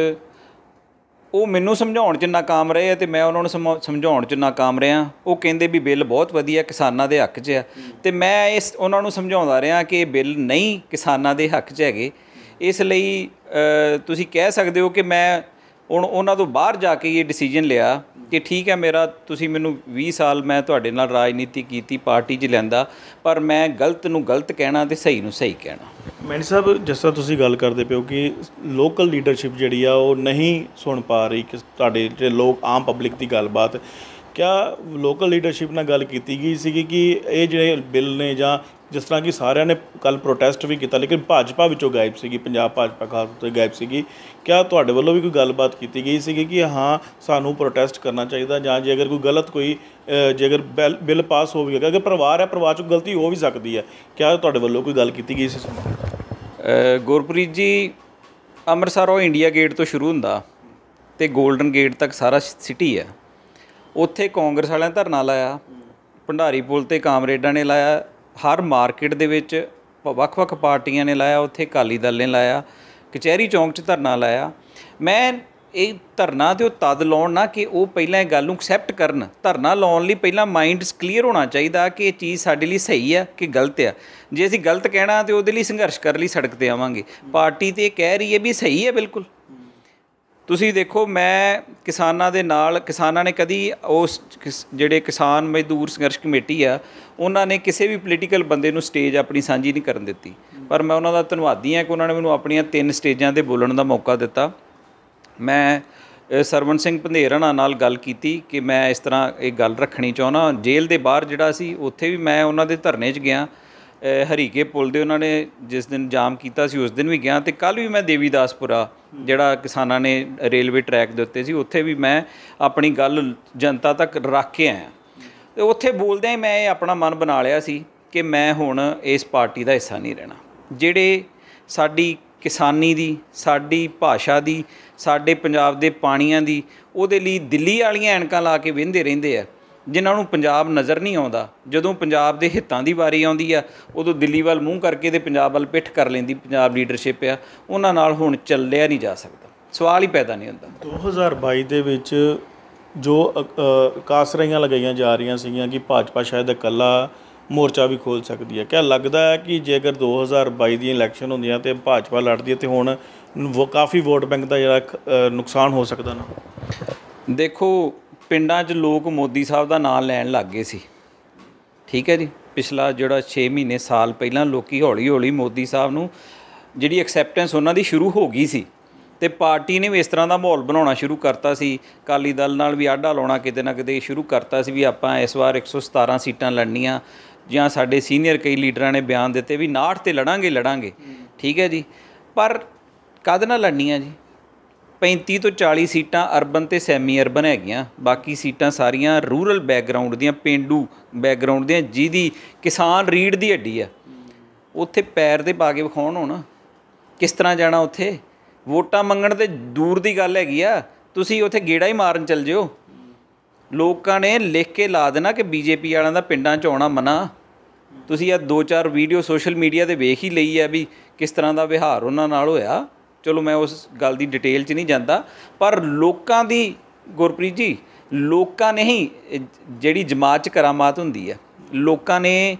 B: ਉਹ ਮੈਨੂੰ ਸਮਝਾਉਣ 'ਚ ਨਾਕਾਮ ਰਹੇ ਅਤੇ ਮੈਂ ਉਹਨਾਂ ਨੂੰ ਸਮਝਾਉਣ 'ਚ ਨਾਕਾਮ ਰਿਹਾ। ਉਹ ਕਹਿੰਦੇ ਵੀ ਬਿੱਲ ਬਹੁਤ ਵਧੀਆ, ਕਿਸਾਨਾਂ ਦੇ ਹੱਕ 'ਚ ਆ, ਅਤੇ ਮੈਂ ਉਹਨਾਂ ਨੂੰ ਸਮਝਾਉਂਦਾ ਰਿਹਾ ਕਿ ਇਹ ਬਿੱਲ ਨਹੀਂ ਕਿਸਾਨਾਂ ਦੇ ਹੱਕ 'ਚ ਹੈਗੇ। ਇਸ ਲਈ ਤੁਸੀਂ ਕਹਿ ਸਕਦੇ ਹੋ ਕਿ ਮੈਂ ਹੁਣ ਉਹਨਾਂ ਤੋਂ ਬਾਹਰ ਜਾ ਕੇ ਇਹ ਡਿਸੀਜਨ ਲਿਆ ਕਿ ਠੀਕ ਹੈ ਮੇਰਾ ਤੁਸੀਂ ਮੈਨੂੰ 20 ਸਾਲ ਮੈਂ ਤੁਹਾਡੇ ਨਾਲ ਰਾਜਨੀਤੀ ਕੀਤੀ, ਪਾਰਟੀ 'ਚ ਲੈਂਦਾ, ਪਰ ਮੈਂ ਗਲਤ ਨੂੰ ਗਲਤ ਕਹਿਣਾ ਅਤੇ ਸਹੀ ਨੂੰ ਸਹੀ ਕਹਿਣਾ।
A: ਮੈਨੀ ਸਾਹਿਬ, ਜਿਸ ਤਰ੍ਹਾਂ ਤੁਸੀਂ ਗੱਲ ਕਰਦੇ ਪਿਓ ਕਿ ਲੋਕਲ ਲੀਡਰਸ਼ਿਪ ਜਿਹੜੀ ਆ ਉਹ ਨਹੀਂ ਸੁਣ ਪਾ ਰਹੀ ਕਿ ਤੁਹਾਡੇ ਜਿਹੜੇ ਲੋਕ ਆਮ ਪਬਲਿਕ ਦੀ ਗੱਲਬਾਤ, ਕਿਆ ਲੋਕਲ ਲੀਡਰਸ਼ਿਪ ਨਾਲ ਗੱਲ ਕੀਤੀ ਗਈ ਸੀਗੀ ਕਿ ਇਹ ਜਿਹੜੇ ਬਿੱਲ ਨੇ, ਜਾਂ ਜਿਸ ਤਰ੍ਹਾਂ ਕਿ ਸਾਰਿਆਂ ਨੇ ਕੱਲ੍ਹ ਪ੍ਰੋਟੈਸਟ ਵੀ ਕੀਤਾ ਲੇਕਿਨ ਭਾਜਪਾ ਵਿੱਚੋਂ ਗਾਇਬ ਸੀਗੀ, ਪੰਜਾਬ ਭਾਜਪਾ ਖਾਸ ਤੋਂ ਗਾਇਬ ਸੀਗੀ, ਕਿਆ ਤੁਹਾਡੇ ਵੱਲੋਂ ਵੀ ਕੋਈ ਗੱਲਬਾਤ ਕੀਤੀ ਗਈ ਸੀਗੀ ਕਿ ਹਾਂ ਸਾਨੂੰ ਪ੍ਰੋਟੈਸਟ ਕਰਨਾ ਚਾਹੀਦਾ, ਜਾਂ ਜੇ ਅਗਰ ਕੋਈ ਗਲਤ ਕੋਈ ਜੇ ਅਗਰ ਬਿੱਲ ਪਾਸ ਹੋ ਵੀ ਗਿਆ, ਅਗਰ ਪਰਿਵਾਰ ਹੈ, ਪਰਿਵਾਰ 'ਚ ਗਲਤੀ ਹੋ ਵੀ ਸਕਦੀ ਹੈ, ਕਿਆ ਤੁਹਾਡੇ ਵੱਲੋਂ ਕੋਈ ਗੱਲ ਕੀਤੀ ਗਈ ਸੀ?
B: ਗੁਰਪ੍ਰੀਤ ਜੀ, ਅੰਮ੍ਰਿਤਸਰ ਉਹ ਇੰਡੀਆ ਗੇਟ ਤੋਂ ਸ਼ੁਰੂ ਹੁੰਦਾ ਅਤੇ ਗੋਲਡਨ ਗੇਟ ਤੱਕ ਸਾਰਾ ਸਿਟੀ ਹੈ। ਉੱਥੇ ਕਾਂਗਰਸ ਵਾਲਿਆਂ ਨੇ ਧਰਨਾ ਲਾਇਆ, ਭੰਡਾਰੀ ਪੁਲ 'ਤੇ ਕਾਮਰੇਡਾਂ ਨੇ ਲਾਇਆ, ਹਰ ਮਾਰਕੀਟ ਦੇ ਵਿੱਚ ਵੱਖ-ਵੱਖ ਪਾਰਟੀਆਂ ਨੇ ਲਾਇਆ, ਉੱਥੇ ਅਕਾਲੀ ਦਲ ਨੇ ਲਾਇਆ, ਕਚਹਿਰੀ ਚੌਂਕ 'ਚ ਧਰਨਾ ਲਾਇਆ। ਮੈਂ ਇਹ ਧਰਨਾ ਤੇ ਉਹ ਤਦ ਲਾਉਣ ਨਾ ਕਿ ਉਹ ਪਹਿਲਾਂ ਇਹ ਗੱਲ ਨੂੰ ਐਕਸੈਪਟ ਕਰਨ। ਧਰਨਾ ਲਾਉਣ ਲਈ ਪਹਿਲਾਂ ਮਾਈਂਡ ਕਲੀਅਰ ਹੋਣਾ ਚਾਹੀਦਾ ਕਿ ਇਹ ਚੀਜ਼ ਸਾਡੇ ਲਈ ਸਹੀ ਆ ਕਿ ਗਲਤ ਆ। ਜੇ ਅਸੀਂ ਗਲਤ ਕਹਿਣਾ ਤਾਂ ਉਹਦੇ ਲਈ ਸੰਘਰਸ਼ ਕਰਨ ਲਈ ਸੜਕ 'ਤੇ ਆਵਾਂਗੇ। ਪਾਰਟੀ ਤਾਂ ਇਹ ਕਹਿ ਰਹੀ ਹੈ ਵੀ ਸਹੀ ਹੈ ਬਿਲਕੁਲ। ਤੁਸੀਂ ਦੇਖੋ, ਮੈਂ ਕਿਸਾਨਾਂ ਦੇ ਨਾਲ, ਕਿਸਾਨਾਂ ਨੇ ਕਦੀ ਉਸ ਜਿਹੜੇ ਕਿਸਾਨ ਮਜ਼ਦੂਰ ਸੰਘਰਸ਼ ਕਮੇਟੀ ਆ, ਉਹਨਾਂ ਨੇ ਕਿਸੇ ਵੀ ਪੋਲੀਟੀਕਲ ਬੰਦੇ ਨੂੰ ਸਟੇਜ ਆਪਣੀ ਸਾਂਝੀ ਨਹੀਂ ਕਰਨ ਦਿੱਤੀ, ਪਰ ਮੈਂ ਉਹਨਾਂ ਦਾ ਧੰਨਵਾਦੀ ਹਾਂ ਕਿ ਉਹਨਾਂ ਨੇ ਮੈਨੂੰ ਆਪਣੀਆਂ 3 ਸਟੇਜਾਂ 'ਤੇ ਬੋਲਣ ਦਾ ਮੌਕਾ ਦਿੱਤਾ। ਮੈਂ ਸਰਵਣ ਸਿੰਘ ਪੰਧੇਰਨ ਨਾਲ ਗੱਲ ਕੀਤੀ ਕਿ ਮੈਂ ਇਸ ਤਰ੍ਹਾਂ ਇਹ ਗੱਲ ਰੱਖਣੀ ਚਾਹੁੰਦਾ। ਜੇਲ੍ਹ ਦੇ ਬਾਹਰ ਜਿਹੜਾ ਸੀ, ਉੱਥੇ ਵੀ ਮੈਂ ਉਹਨਾਂ ਦੇ ਧਰਨੇ 'ਚ ਗਿਆ। ਹਰੀਕੇ ਪੁਲ ਦੇ ਉਹਨਾਂ ਨੇ ਜਿਸ ਦਿਨ ਜਾਮ ਕੀਤਾ ਸੀ ਉਸ ਦਿਨ ਵੀ ਗਿਆ, ਅਤੇ ਕੱਲ੍ਹ ਵੀ ਮੈਂ ਦੇਵੀਦਾਸਪੁਰਾ ਜਿਹੜਾ ਕਿਸਾਨਾਂ ਨੇ ਰੇਲਵੇ ਟਰੈਕ ਦੇ ਉੱਤੇ ਸੀ, ਉੱਥੇ ਵੀ ਮੈਂ ਆਪਣੀ ਗੱਲ ਜਨਤਾ ਤੱਕ ਰੱਖ ਕੇ ਆਇਆ। ਅਤੇ ਉੱਥੇ ਬੋਲਦਿਆਂ ਹੀ ਮੈਂ ਇਹ ਆਪਣਾ ਮਨ ਬਣਾ ਲਿਆ ਸੀ ਕਿ ਮੈਂ ਹੁਣ ਇਸ ਪਾਰਟੀ ਦਾ ਹਿੱਸਾ ਨਹੀਂ ਰਹਿਣਾ। ਜਿਹੜੇ ਸਾਡੀ ਕਿਸਾਨੀ ਦੀ, ਸਾਡੀ ਭਾਸ਼ਾ ਦੀ, ਸਾਡੇ ਪੰਜਾਬ ਦੇ ਪਾਣੀਆਂ ਦੀ, ਉਹਦੇ ਲਈ ਦਿੱਲੀ ਵਾਲੀਆਂ ਐਨਕਾਂ ਲਾ ਕੇ ਵਹਿੰਦੇ ਰਹਿੰਦੇ ਆ, ਜਿਨ੍ਹਾਂ ਨੂੰ ਪੰਜਾਬ ਨਜ਼ਰ ਨਹੀਂ ਆਉਂਦਾ। ਜਦੋਂ ਪੰਜਾਬ ਦੇ ਹਿੱਤਾਂ ਦੀ ਵਾਰੀ ਆਉਂਦੀ ਆ, ਉਦੋਂ ਦਿੱਲੀ ਵੱਲ ਮੂੰਹ ਕਰਕੇ ਅਤੇ ਪੰਜਾਬ ਵੱਲ ਪਿੱਠ ਕਰ ਲੈਂਦੀ ਪੰਜਾਬ ਲੀਡਰਸ਼ਿਪ ਆ। ਉਹਨਾਂ ਨਾਲ ਹੁਣ ਚੱਲਿਆ ਨਹੀਂ ਜਾ ਸਕਦਾ, ਸਵਾਲ ਹੀ ਪੈਦਾ ਨਹੀਂ ਹੁੰਦਾ।
A: 2022 ਦੇ ਵਿੱਚ ਜੋ ਕਾਸਰਾਈਆਂ ਲਗਾਈਆਂ ਜਾ ਰਹੀਆਂ ਸੀਗੀਆਂ ਕਿ ਭਾਜਪਾ ਸ਼ਾਇਦ ਇਕੱਲਾ ਮੋਰਚਾ ਵੀ ਖੋਲ੍ਹ ਸਕਦੀ ਹੈ, ਕਿਆ ਲੱਗਦਾ ਹੈ ਕਿ ਜੇਕਰ 2022 ਦੀਆਂ ਇਲੈਕਸ਼ਨ ਹੁੰਦੀਆਂ ਅਤੇ ਭਾਜਪਾ ਲੜਦੀ ਹੈ ਤਾਂ ਹੁਣ ਕਾਫੀ ਵੋਟ ਬੈਂਕ ਦਾ ਜਿਹੜਾ ਨੁਕਸਾਨ ਹੋ ਸਕਦਾ ਨਾ?
B: ਦੇਖੋ, ਪਿੰਡਾਂ 'ਚ ਲੋਕ ਮੋਦੀ ਸਾਹਿਬ ਦਾ ਨਾਂ ਲੈਣ ਲੱਗ ਗਏ ਸੀ, ਠੀਕ ਹੈ ਜੀ। ਪਿਛਲਾ ਜਿਹੜਾ 6 ਮਹੀਨੇ ਸਾਲ ਪਹਿਲਾਂ ਲੋਕ ਹੌਲੀ ਹੌਲੀ ਮੋਦੀ ਸਾਹਿਬ ਨੂੰ ਜਿਹੜੀ ਐਕਸੈਪਟੈਂਸ ਉਹਨਾਂ ਦੀ ਸ਼ੁਰੂ ਹੋ ਗਈ ਸੀ, ਅਤੇ ਪਾਰਟੀ ਨੇ ਵੀ ਇਸ ਤਰ੍ਹਾਂ ਦਾ ਮਾਹੌਲ ਬਣਾਉਣਾ ਸ਼ੁਰੂ ਕਰਤਾ ਸੀ। ਅਕਾਲੀ ਦਲ ਨਾਲ ਵੀ ਆਢਾ ਲਾਉਣਾ ਕਿਤੇ ਨਾ ਕਿਤੇ ਸ਼ੁਰੂ ਕਰਤਾ ਸੀ ਵੀ ਆਪਾਂ ਇਸ ਵਾਰ 117 ਸੀਟਾਂ ਲੜਨੀਆਂ, ਜਾਂ ਸਾਡੇ ਸੀਨੀਅਰ ਕਈ ਲੀਡਰਾਂ ਨੇ ਬਿਆਨ ਦਿੱਤੇ ਵੀ 59 'ਤੇ ਲੜਾਂਗੇ, ਠੀਕ ਹੈ ਜੀ। ਪਰ ਕਦ ਨਾਲ ਲੜਨੀਆਂ ਜੀ? 35 ਤੋਂ 40 ਸੀਟਾਂ ਅਰਬਨ ਅਤੇ ਸੈਮੀ ਅਰਬਨ ਹੈਗੀਆਂ, ਬਾਕੀ ਸੀਟਾਂ ਸਾਰੀਆਂ ਰੂਰਲ ਬੈਕਗਰਾਊਂਡ ਦੀਆਂ, ਪੇਂਡੂ ਬੈਕਗਰਾਊਂਡ ਦੀਆਂ, ਜਿਹਦੀ ਕਿਸਾਨ ਰੀੜ੍ਹ ਦੀ ਹੱਡੀ ਆ। ਉੱਥੇ ਪੈਰ ਦੇ ਪਾ ਕੇ ਵਿਖਾਉਣ ਹੁਣ ਕਿਸ ਤਰ੍ਹਾਂ ਜਾਣਾ? ਉੱਥੇ ਵੋਟਾਂ ਮੰਗਣ ਤੇ ਦੂਰ ਦੀ ਗੱਲ ਹੈਗੀ ਆ, ਤੁਸੀਂ ਉੱਥੇ ਗੇੜਾ ਹੀ ਮਾਰਨ ਚੱਲ ਜਿਓ। ਲੋਕਾਂ ਨੇ ਲਿਖ ਕੇ ਲਾ ਦੇਣਾ ਕਿ ਬੀਜੇਪੀ ਵਾਲਿਆਂ ਦਾ ਪਿੰਡਾਂ 'ਚ ਆਉਣਾ ਮਨਾ। ਤੁਸੀਂ ਇਹ 2-4 ਵੀਡੀਓ ਸੋਸ਼ਲ ਮੀਡੀਆ 'ਤੇ ਵੇਖ ਹੀ ਲਈ ਹੈ ਵੀ ਕਿਸ ਤਰ੍ਹਾਂ ਦਾ ਵਿਹਾਰ ਉਹਨਾਂ ਨਾਲ ਹੋਇਆ। ਚਲੋ ਮੈਂ ਉਸ ਗੱਲ ਦੀ ਡਿਟੇਲ 'ਚ ਨਹੀਂ ਜਾਂਦਾ, ਪਰ ਲੋਕਾਂ ਦੀ, ਗੁਰਪ੍ਰੀਤ ਜੀ, ਲੋਕਾਂ ਨੇ ਹੀ, ਜਿਹੜੀ ਜਮਾਤ 'ਚ ਕਰਾਮਾਤ ਹੁੰਦੀ ਹੈ, ਲੋਕਾਂ ਨੇ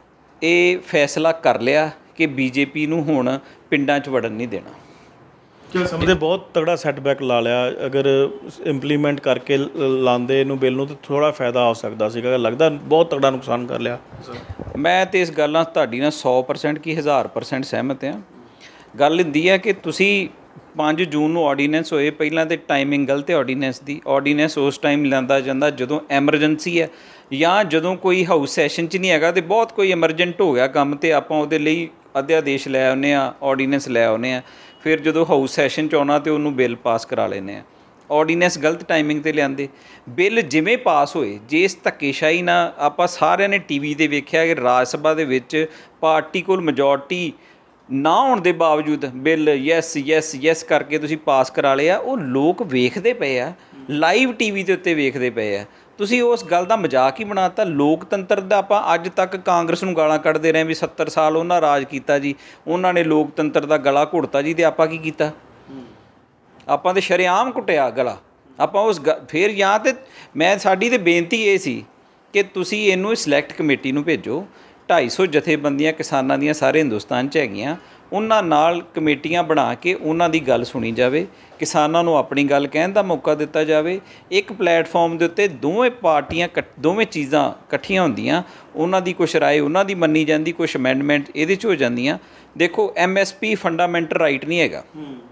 B: ਇਹ ਫੈਸਲਾ ਕਰ ਲਿਆ ਕਿ ਬੀਜੇਪੀ ਨੂੰ ਹੁਣ ਪਿੰਡਾਂ 'ਚ ਵੜਨ ਨਹੀਂ ਦੇਣਾ।
A: ਕਿਆ ਸਮਝਦੇ ਬਹੁਤ ਤਗੜਾ ਸੈਟਬੈਕ ਲਾ ਲਿਆ? ਅਗਰ ਇੰਪਲੀਮੈਂਟ ਕਰਕੇ ਲਾਉਂਦੇ ਇਹਨੂੰ ਬਿੱਲ ਨੂੰ ਤਾਂ ਥੋੜ੍ਹਾ ਫਾਇਦਾ ਹੋ ਸਕਦਾ ਸੀਗਾ, ਲੱਗਦਾ ਬਹੁਤ ਤਗੜਾ ਨੁਕਸਾਨ ਕਰ ਲਿਆ।
B: ਮੈਂ ਤਾਂ ਇਸ ਗੱਲ ਨਾਲ ਤੁਹਾਡੀ ਨਾਲ 100% ਕੀ 1000% ਸਹਿਮਤ ਹਾਂ। ਗੱਲ ਹੁੰਦੀ ਹੈ ਕਿ ਤੁਸੀਂ 5 ਜੂਨ ਨੂੰ ਆਰਡੀਨੈਂਸ ਹੋਏ, ਪਹਿਲਾਂ ਤਾਂ ਟਾਈਮਿੰਗ ਗਲਤ ਹੈ ਆਰਡੀਨੈਂਸ ਦੀ। ਆਰਡੀਨੈਂਸ ਉਸ ਟਾਈਮ ਲਿਆਂਦਾ ਜਾਂਦਾ ਜਦੋਂ ਐਮਰਜੈਂਸੀ ਹੈ, ਜਾਂ ਜਦੋਂ ਕੋਈ ਹਾਊਸ ਸੈਸ਼ਨ 'ਚ ਨਹੀਂ ਹੈਗਾ ਅਤੇ ਬਹੁਤ ਕੋਈ ਐਮਰਜੈਂਟ ਹੋ ਗਿਆ ਕੰਮ, ਅਤੇ ਆਪਾਂ ਉਹਦੇ ਲਈ ਅਧਿਆਦੇਸ਼ ਲੈ ਆਉਂਦੇ ਹਾਂ, ਆਰਡੀਨੈਂਸ ਲੈ ਆਉਂਦੇ ਹਾਂ। ਫਿਰ ਜਦੋਂ ਹਾਊਸ ਸੈਸ਼ਨ 'ਚ ਆਉਣਾ ਤਾਂ ਉਹਨੂੰ ਬਿੱਲ ਪਾਸ ਕਰਾ ਲੈਂਦੇ ਹਾਂ। ਆਰਡੀਨੈਂਸ ਗਲਤ ਟਾਈਮਿੰਗ 'ਤੇ ਲਿਆਂਦੇ, ਬਿੱਲ ਜਿਵੇਂ ਪਾਸ ਹੋਏ, ਜੇ ਇਸ ਧੱਕੇਸ਼ਾਹੀ ਨਾਲ ਆਪਾਂ ਸਾਰਿਆਂ ਨੇ TV 'ਤੇ ਵੇਖਿਆ ਕਿ ਰਾਜ ਸਭਾ ਦੇ ਵਿੱਚ ਪਾਰਟੀ ਕੋਲ ਮੈਜੋਰਟੀ ਨਾ ਹੋਣ ਦੇ ਬਾਵਜੂਦ ਬਿੱਲ ਯੈਸ ਕਰਕੇ ਤੁਸੀਂ ਪਾਸ ਕਰਾ ਲਿਆ। ਉਹ ਲੋਕ ਵੇਖਦੇ ਪਏ ਆ, ਲਾਈਵ TV ਦੇ ਉੱਤੇ ਵੇਖਦੇ ਪਏ ਆ। ਤੁਸੀਂ ਉਸ ਗੱਲ ਦਾ ਮਜ਼ਾਕ ਹੀ ਬਣਾ ਤਾ। ਲੋਕਤੰਤਰ ਦਾ ਆਪਾਂ ਅੱਜ ਤੱਕ ਕਾਂਗਰਸ ਨੂੰ ਗਾਲਾਂ ਕੱਢਦੇ ਰਹੇ ਵੀ 70 ਸਾਲ ਉਹਨਾਂ ਰਾਜ ਕੀਤਾ ਜੀ, ਉਹਨਾਂ ਨੇ ਲੋਕਤੰਤਰ ਦਾ ਗਲਾ ਘੁੱਟਤਾ ਜੀ, ਅਤੇ ਆਪਾਂ ਕੀ ਕੀਤਾ? ਆਪਾਂ ਤਾਂ ਸ਼ਰੇਆਮ ਘੁੱਟਿਆ ਗਲਾ। ਆਪਾਂ ਉਸ ਫਿਰ ਜਾਂ ਤਾਂ ਸਾਡੀ ਤਾਂ ਬੇਨਤੀ ਇਹ ਸੀ ਕਿ ਤੁਸੀਂ ਇਹਨੂੰ ਸਿਲੈਕਟ ਕਮੇਟੀ ਨੂੰ ਭੇਜੋ। 250 ਜਥੇਬੰਦੀਆਂ ਕਿਸਾਨਾਂ ਦੀਆਂ ਸਾਰੇ ਹਿੰਦੁਸਤਾਨ 'ਚ ਹੈਗੀਆਂ, ਉਹਨਾਂ ਨਾਲ ਕਮੇਟੀਆਂ ਬਣਾ ਕੇ ਉਹਨਾਂ ਦੀ ਗੱਲ ਸੁਣੀ ਜਾਵੇ, ਕਿਸਾਨਾਂ ਨੂੰ ਆਪਣੀ ਗੱਲ ਕਹਿਣ ਦਾ ਮੌਕਾ ਦਿੱਤਾ ਜਾਵੇ। ਇੱਕ ਪਲੈਟਫਾਰਮ ਦੇ ਉੱਤੇ ਦੋਵੇਂ ਪਾਰਟੀਆਂ ਦੋਵੇਂ ਚੀਜ਼ਾਂ ਇਕੱਠੀਆਂ ਹੁੰਦੀਆਂ, ਉਹਨਾਂ ਦੀ ਕੁਛ ਰਾਏ ਉਹਨਾਂ ਦੀ ਮੰਨੀ ਜਾਂਦੀ, ਕੁਛ ਅਮੈਂਡਮੈਂਟ ਇਹਦੇ 'ਚ ਹੋ ਜਾਂਦੀਆਂ। ਦੇਖੋ MSP ਫੰਡਾਮੈਂਟਲ ਰਾਈਟ ਨਹੀਂ ਹੈਗਾ।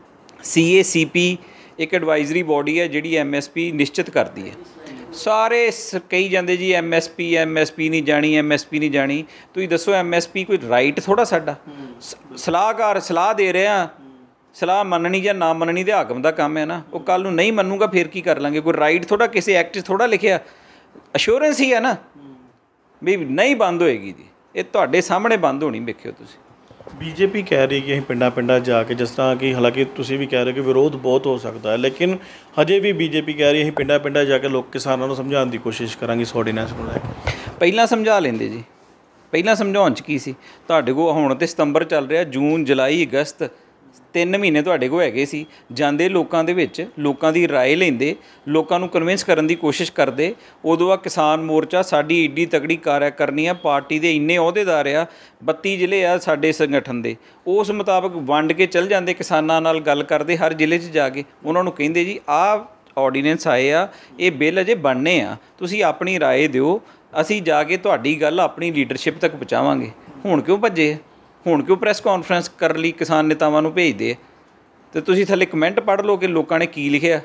B: CACP ਇੱਕ ਐਡਵਾਈਜ਼ਰੀ ਬੋਡੀ ਹੈ ਜਿਹੜੀ MSP ਨਿਸ਼ਚਿਤ ਕਰਦੀ ਹੈ। ਸਾਰੇ ਕਹੀ ਜਾਂਦੇ ਜੀ MSP ਨਹੀਂ ਜਾਣੀ, MSP ਨਹੀਂ ਜਾਣੀ। ਤੁਸੀਂ ਦੱਸੋ MSP ਕੋਈ ਰਾਈਟ ਥੋੜ੍ਹਾ ਸਾਡਾ? ਸਲਾਹਕਾਰ ਸਲਾਹ ਦੇ ਰਿਹਾ, ਸਲਾਹ ਮੰਨਣੀ ਜਾਂ ਨਾ ਮੰਨਣੀ ਦੇ ਹਾਕਮ ਦਾ ਕੰਮ ਹੈ ਨਾ। ਉਹ ਕੱਲ੍ਹ ਨੂੰ ਨਹੀਂ ਮੰਨੂਗਾ ਫਿਰ ਕੀ ਕਰ ਲਾਂਗੇ? ਕੋਈ ਰਾਈਟ ਥੋੜ੍ਹਾ ਕਿਸੇ ਐਕਟ 'ਚ ਥੋੜ੍ਹਾ ਲਿਖਿਆ, ਅਸ਼ੋਰੈਂਸ ਹੀ ਹੈ ਨਾ ਵੀ ਨਹੀਂ ਬੰਦ ਹੋਏਗੀ ਜੀ। ਇਹ ਤੁਹਾਡੇ ਸਾਹਮਣੇ ਬੰਦ ਹੋਣੀ, ਵੇਖਿਓ ਤੁਸੀਂ।
A: BJP ਕਹਿ ਰਹੀ ਕਿ ਅਸੀਂ ਪਿੰਡਾਂ ਜਾ ਕੇ, ਜਿਸ ਤਰ੍ਹਾਂ ਕਿ ਹਾਲਾਂਕਿ ਤੁਸੀਂ ਵੀ ਕਹਿ ਰਹੇ ਹੋ ਕਿ ਵਿਰੋਧ ਬਹੁਤ ਹੋ ਸਕਦਾ ਹੈ, ਲੇਕਿਨ ਹਜੇ ਵੀ BJP ਕਹਿ ਰਹੀ ਅਸੀਂ ਪਿੰਡਾਂ ਜਾ ਕੇ ਕਿਸਾਨਾਂ ਨੂੰ ਸਮਝਾਉਣ ਦੀ ਕੋਸ਼ਿਸ਼ ਕਰਾਂਗੇ ਇਸ ਆਰਡੀਨੈਂਸ ਨੂੰ ਲੈ ਕੇ।
B: ਪਹਿਲਾਂ ਸਮਝਾ ਲੈਂਦੇ ਜੀ, ਪਹਿਲਾਂ ਸਮਝਾਉਣ 'ਚ ਕੀ ਸੀ? ਤੁਹਾਡੇ ਕੋਲ ਹੁਣ ਤਾਂ ਸਤੰਬਰ ਚੱਲ ਰਿਹਾ, ਜੂਨ, ਜੁਲਾਈ, ਅਗਸਤ 3 ਮਹੀਨੇ ਤੁਹਾਡੇ ਕੋਲ ਹੈਗੇ ਸੀ। ਜਾਂਦੇ ਲੋਕਾਂ ਦੇ ਵਿੱਚ, ਲੋਕਾਂ ਦੀ ਰਾਏ ਲੈਂਦੇ, ਲੋਕਾਂ ਨੂੰ ਕਨਵਿੰਸ ਕਰਨ ਦੀ ਕੋਸ਼ਿਸ਼ ਕਰਦੇ। ਉਦੋਂ ਆ ਕਿਸਾਨ ਮੋਰਚਾ ਸਾਡੀ ਏਡੀ ਤਕੜੀ ਕਾਰਿਆ ਕਰਨੀ ਆ, ਪਾਰਟੀ ਦੇ ਇੰਨੇ ਅਹੁਦੇਦਾਰ ਆ, 32 ਜ਼ਿਲ੍ਹੇ ਆ ਸਾਡੇ ਸੰਗਠਨ ਦੇ, ਉਸ ਮੁਤਾਬਕ ਵੰਡ ਕੇ ਚੱਲ ਜਾਂਦੇ, ਕਿਸਾਨਾਂ ਨਾਲ ਗੱਲ ਕਰਦੇ ਹਰ ਜ਼ਿਲ੍ਹੇ 'ਚ ਜਾ ਕੇ। ਉਹਨਾਂ ਨੂੰ ਕਹਿੰਦੇ ਜੀ ਆਹ ਆਰਡੀਨੈਂਸ ਆਏ ਆ, ਇਹ ਬਿੱਲ ਅਜੇ ਬਣਨੇ ਆ, ਤੁਸੀਂ ਆਪਣੀ ਰਾਏ ਦਿਓ, ਅਸੀਂ ਜਾ ਕੇ ਤੁਹਾਡੀ ਗੱਲ ਆਪਣੀ ਲੀਡਰਸ਼ਿਪ ਤੱਕ ਪਹੁੰਚਾਵਾਂਗੇ। ਹੁਣ ਕਿਉਂ ਭੱਜੇ? ਹੁਣ ਕਿਉਂ ਪ੍ਰੈਸ ਕਾਨਫਰੰਸ ਕਰਨ ਲਈ ਕਿਸਾਨ ਨੇਤਾਵਾਂ ਨੂੰ ਭੇਜਦੇ? ਅਤੇ ਤੁਸੀਂ ਥੱਲੇ ਕਮੈਂਟ ਪੜ੍ਹ ਲਓ ਕਿ ਲੋਕਾਂ ਨੇ ਕੀ ਲਿਖਿਆ।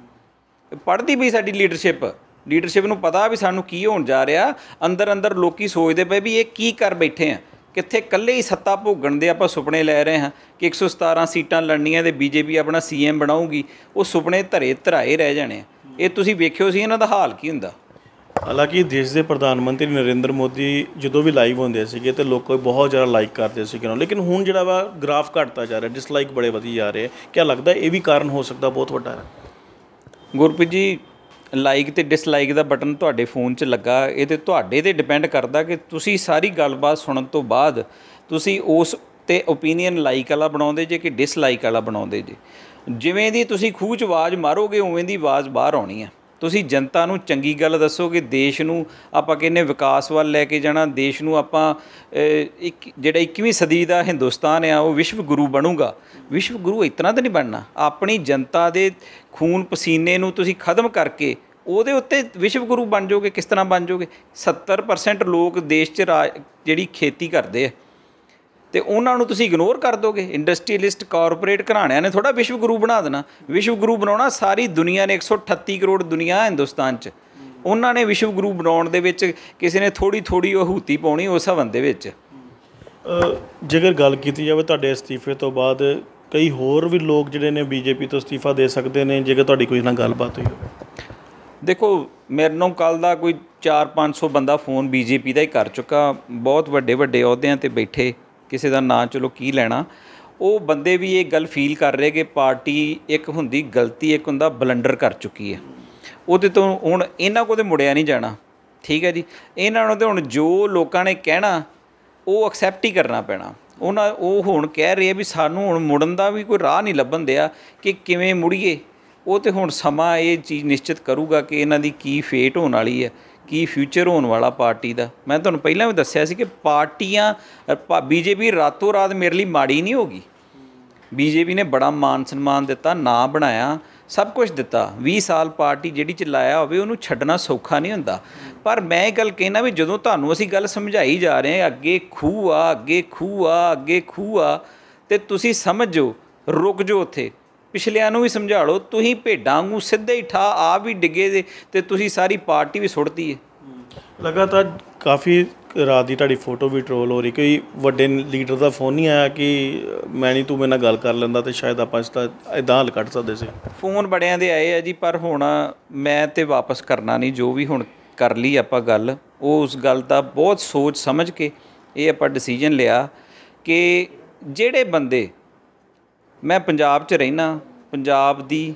B: ਪੜ੍ਹਦੀ ਪਈ ਸਾਡੀ ਲੀਡਰਸ਼ਿਪ ਨੂੰ ਪਤਾ ਵੀ ਸਾਨੂੰ ਕੀ ਹੋਣ ਜਾ ਰਿਹਾ। ਅੰਦਰ ਲੋਕੀ ਸੋਚਦੇ ਪਏ ਵੀ ਇਹ ਕੀ ਕਰ ਬੈਠੇ ਆ, ਕਿੱਥੇ ਇਕੱਲੇ ਹੀ ਸੱਤਾ ਭੋਗਣ ਦੇ ਆਪਾਂ ਸੁਪਨੇ ਲੈ ਰਹੇ ਹਾਂ ਕਿ 117 ਸੀਟਾਂ ਲੜਨੀਆਂ ਅਤੇ BJP ਆਪਣਾ CM ਬਣਾਊਗੀ। ਉਹ ਸੁਪਨੇ ਧਰਾਏ ਰਹਿ ਜਾਣੇ ਆ। ਇਹ ਤੁਸੀਂ ਵੇਖਿਓ ਸੀ ਇਹਨਾਂ ਦਾ ਹਾਲ ਕੀ ਹੁੰਦਾ।
A: ਹਾਲਾਂਕਿ ਦੇਸ਼ ਦੇ ਪ੍ਰਧਾਨ ਮੰਤਰੀ ਨਰਿੰਦਰ ਮੋਦੀ ਜਦੋਂ ਵੀ ਲਾਈਵ ਹੁੰਦੇ ਸੀਗੇ ਤਾਂ ਲੋਕ ਬਹੁਤ ਜ਼ਿਆਦਾ ਲਾਈਕ ਕਰਦੇ ਸੀਗੇ, ਲੇਕਿਨ ਹੁਣ ਜਿਹੜਾ ਵਾ ਗ੍ਰਾਫ ਘਟਦਾ ਜਾ ਰਿਹਾ, ਡਿਸਲਾਈਕ ਬੜੇ ਵਧੀ ਜਾ ਰਹੇ। ਕਿਆ ਲੱਗਦਾ ਇਹ ਵੀ ਕਾਰਨ ਹੋ ਸਕਦਾ ਬਹੁਤ ਵੱਡਾ ਹੈ?
B: ਗੁਰਪ੍ਰੀਤ ਜੀ, ਲਾਈਕ ਅਤੇ ਡਿਸਲਾਈਕ ਦਾ ਬਟਨ ਤੁਹਾਡੇ ਫੋਨ 'ਚ ਲੱਗਾ, ਇਹ ਤਾਂ ਤੁਹਾਡੇ 'ਤੇ ਡਿਪੈਂਡ ਕਰਦਾ ਕਿ ਤੁਸੀਂ ਸਾਰੀ ਗੱਲਬਾਤ ਸੁਣਨ ਤੋਂ ਬਾਅਦ ਤੁਸੀਂ ਉਸ 'ਤੇ ਓਪੀਨੀਅਨ ਲਾਈਕ ਵਾਲਾ ਬਣਾਉਂਦੇ ਜੇ ਕਿ ਡਿਸਲਾਈਕ ਵਾਲਾ ਬਣਾਉਂਦੇ ਜੇ। ਜਿਵੇਂ ਦੀ ਤੁਸੀਂ ਖੂਹ 'ਚ ਆਵਾਜ਼ ਮਾਰੋਗੇ ਉਵੇਂ ਦੀ ਆਵਾਜ਼ ਬਾਹਰ ਆਉਣੀ ਹੈ। ਤੁਸੀਂ ਜਨਤਾ ਨੂੰ ਚੰਗੀ ਗੱਲ ਦੱਸੋਗੇ, ਦੇਸ਼ ਨੂੰ ਆਪਾਂ ਕਹਿੰਦੇ ਵਿਕਾਸ ਵੱਲ ਲੈ ਕੇ ਜਾਣਾ, ਦੇਸ਼ ਨੂੰ ਆਪਾਂ ਜਿਹੜਾ 21ਵੀਂ ਸਦੀ ਦਾ ਹਿੰਦੁਸਤਾਨ ਆ ਉਹ ਵਿਸ਼ਵ ਗੁਰੂ ਬਣੂਗਾ। ਵਿਸ਼ਵ ਗੁਰੂ ਇਤਨਾ ਤਾਂ ਨਹੀਂ ਬਣਨਾ। ਆਪਣੀ ਜਨਤਾ ਦੇ ਖੂਨ ਪਸੀਨੇ ਨੂੰ ਤੁਸੀਂ ਖਤਮ ਕਰਕੇ ਉਹਦੇ ਉੱਤੇ ਵਿਸ਼ਵ ਗੁਰੂ ਬਣ ਜਾਓਗੇ। ਕਿਸ ਤਰ੍ਹਾਂ ਬਣ ਜਾਓਗੇ? 70% ਲੋਕ ਦੇਸ਼ 'ਚ ਜਿਹੜੀ ਖੇਤੀ ਕਰਦੇ ਆ ਅਤੇ ਉਹਨਾਂ ਨੂੰ ਤੁਸੀਂ ਇਗਨੋਰ ਕਰ ਦੋਗੇ। ਇੰਡਸਟਰੀਅਲਿਸਟ ਕਾਰਪੋਰੇਟ ਘਰਾਣਿਆਂ ਨੇ ਥੋੜ੍ਹਾ ਵਿਸ਼ਵ ਗੁਰੂ ਬਣਾ ਦੇਣਾ। ਵਿਸ਼ਵ ਗੁਰੂ ਬਣਾਉਣਾ ਸਾਰੀ ਦੁਨੀਆ ਨੇ, 138 ਕਰੋੜ ਦੁਨੀਆ ਹਿੰਦੁਸਤਾਨ 'ਚ, ਉਹਨਾਂ ਨੇ ਵਿਸ਼ਵ ਗੁਰੂ ਬਣਾਉਣ ਦੇ ਵਿੱਚ ਕਿਸੇ ਨੇ ਥੋੜ੍ਹੀ ਆਹੂਤੀ ਪਾਉਣੀ ਉਸ ਹਵਨ ਦੇ ਵਿੱਚ।
A: ਜੇਕਰ ਗੱਲ ਕੀਤੀ ਜਾਵੇ ਤੁਹਾਡੇ ਅਸਤੀਫੇ ਤੋਂ ਬਾਅਦ ਕਈ ਹੋਰ ਵੀ ਲੋਕ ਜਿਹੜੇ ਨੇ BJP ਤੋਂ ਅਸਤੀਫਾ ਦੇ ਸਕਦੇ ਨੇ, ਜੇਕਰ ਤੁਹਾਡੀ ਕੋਈ ਨਾਲ ਗੱਲਬਾਤ ਹੋਈ ਹੋਵੇ?
B: ਦੇਖੋ, ਮੇਰੇ ਨੂੰ ਕੱਲ੍ਹ ਦਾ ਕੋਈ 400-500 ਬੰਦਾ ਫ਼ੋਨ BJP ਦਾ ਹੀ ਕਰ ਚੁੱਕਾ, ਬਹੁਤ ਵੱਡੇ ਅਹੁਦਿਆਂ 'ਤੇ ਬੈਠੇ, ਕਿਸੇ ਦਾ ਨਾਂ ਚਲੋ ਕੀ ਲੈਣਾ। ਉਹ ਬੰਦੇ ਵੀ ਇਹ ਗੱਲ ਫੀਲ ਕਰ ਰਹੇ ਕਿ ਪਾਰਟੀ ਇੱਕ ਹੁੰਦੀ ਗਲਤੀ, ਇੱਕ ਹੁੰਦਾ ਬਲੰਡਰ ਕਰ ਚੁੱਕੀ ਹੈ। ਉਹਦੇ ਤੋਂ ਹੁਣ ਇਹਨਾਂ ਕੋਲ ਤਾਂ ਮੁੜਿਆ ਨਹੀਂ ਜਾਣਾ। ਠੀਕ ਹੈ ਜੀ, ਇਹਨਾਂ ਨੂੰ ਤਾਂ ਹੁਣ ਜੋ ਲੋਕਾਂ ਨੇ ਕਹਿਣਾ ਉਹ ਐਕਸੈਪਟ ਹੀ ਕਰਨਾ ਪੈਣਾ। ਉਹ ਹੁਣ ਕਹਿ ਰਹੇ ਵੀ ਸਾਨੂੰ ਹੁਣ ਮੁੜਨ ਦਾ ਵੀ ਕੋਈ ਰਾਹ ਨਹੀਂ ਲੱਭਣ ਦਿਆ ਕਿ ਕਿਵੇਂ ਮੁੜੀਏ। ਉਹ ਤਾਂ ਹੁਣ ਸਮਾਂ ਇਹ ਚੀਜ਼ ਨਿਸ਼ਚਿਤ ਕਰੂਗਾ ਕਿ ਇਹਨਾਂ ਦੀ ਕੀ ਫੇਟ ਹੋਣ ਵਾਲੀ ਹੈ, ਕੀ ਫਿਊਚਰ ਹੋਣ ਵਾਲਾ ਪਾਰਟੀ ਦਾ। ਮੈਂ ਤੁਹਾਨੂੰ ਪਹਿਲਾਂ ਵੀ ਦੱਸਿਆ ਸੀ ਕਿ ਪਾਰਟੀਆਂ BJP ਰਾਤੋਂ ਰਾਤ ਮੇਰੇ ਲਈ ਮਾੜੀ ਨਹੀਂ ਹੋ ਗਈ। BJP ਨੇ ਬੜਾ ਮਾਨ ਸਨਮਾਨ ਦਿੱਤਾ, ਨਾਂ ਬਣਾਇਆ, ਸਭ ਕੁਝ ਦਿੱਤਾ। 20 ਸਾਲ ਪਾਰਟੀ ਜਿਹੜੀ ਚਲਾਇਆ ਹੋਵੇ ਉਹਨੂੰ ਛੱਡਣਾ ਸੌਖਾ ਨਹੀਂ ਹੁੰਦਾ। ਪਰ ਮੈਂ ਇਹ ਗੱਲ ਕਹਿਣਾ ਵੀ ਜਦੋਂ ਤੁਹਾਨੂੰ ਅਸੀਂ ਗੱਲ ਸਮਝਾਈ ਜਾ ਰਹੇ ਹਾਂ ਅੱਗੇ ਖੂਹ ਆ, ਅੱਗੇ ਖੂਹ ਆ, ਅੱਗੇ ਖੂਹ ਆ, ਅਤੇ ਤੁਸੀਂ ਸਮਝ ਜਾਓ, ਰੁਕ ਜਾਓ ਉੱਥੇ। ਪਿਛਲਿਆਂ ਨੂੰ ਵੀ ਸਮਝਾ ਲਓ। ਤੁਸੀਂ ਭੇਡਾਂ ਵਾਂਗੂ ਸਿੱਧੇ ਹੀ ਠਾ ਆਪ ਵੀ ਡਿੱਗੇ ਦੇ ਅਤੇ ਤੁਸੀਂ ਸਾਰੀ ਪਾਰਟੀ ਵੀ ਸੁੱਟਤੀ ਹੈ।
A: ਲਗਾਤਾਰ ਕਾਫੀ ਰਾਤ ਦੀ ਤੁਹਾਡੀ ਫੋਟੋ ਵੀ ਟਰੋਲ ਹੋ ਰਹੀ। ਕੋਈ ਵੱਡੇ ਲੀਡਰ ਦਾ ਫੋਨ ਨਹੀਂ ਆਇਆ ਕਿ ਮੈਂ ਨਹੀਂ, ਤੂੰ ਮੇਰੇ ਨਾਲ ਗੱਲ ਕਰ ਲੈਂਦਾ ਤਾਂ ਸ਼ਾਇਦ ਆਪਾਂ ਇਸ ਦਾ ਇੱਦਾਂ ਹੱਲ ਕੱਢ ਸਕਦੇ ਸੀ?
B: ਫੋਨ ਬੜਿਆਂ ਦੇ ਆਏ ਆ ਜੀ, ਪਰ ਹੁਣ ਮੈਂ ਤਾਂ ਵਾਪਸ ਕਰਨਾ ਨਹੀਂ। ਜੋ ਵੀ ਹੁਣ ਕਰ ਲਈ ਆਪਾਂ ਗੱਲ, ਉਹ ਉਸ ਗੱਲ ਦਾ ਬਹੁਤ ਸੋਚ ਸਮਝ ਕੇ ਇਹ ਆਪਾਂ ਡਿਸੀਜਨ ਲਿਆ ਕਿ ਜਿਹੜੇ ਬੰਦੇ, ਮੈਂ ਪੰਜਾਬ 'ਚ ਰਹਿਣਾ, ਪੰਜਾਬ ਦੀ,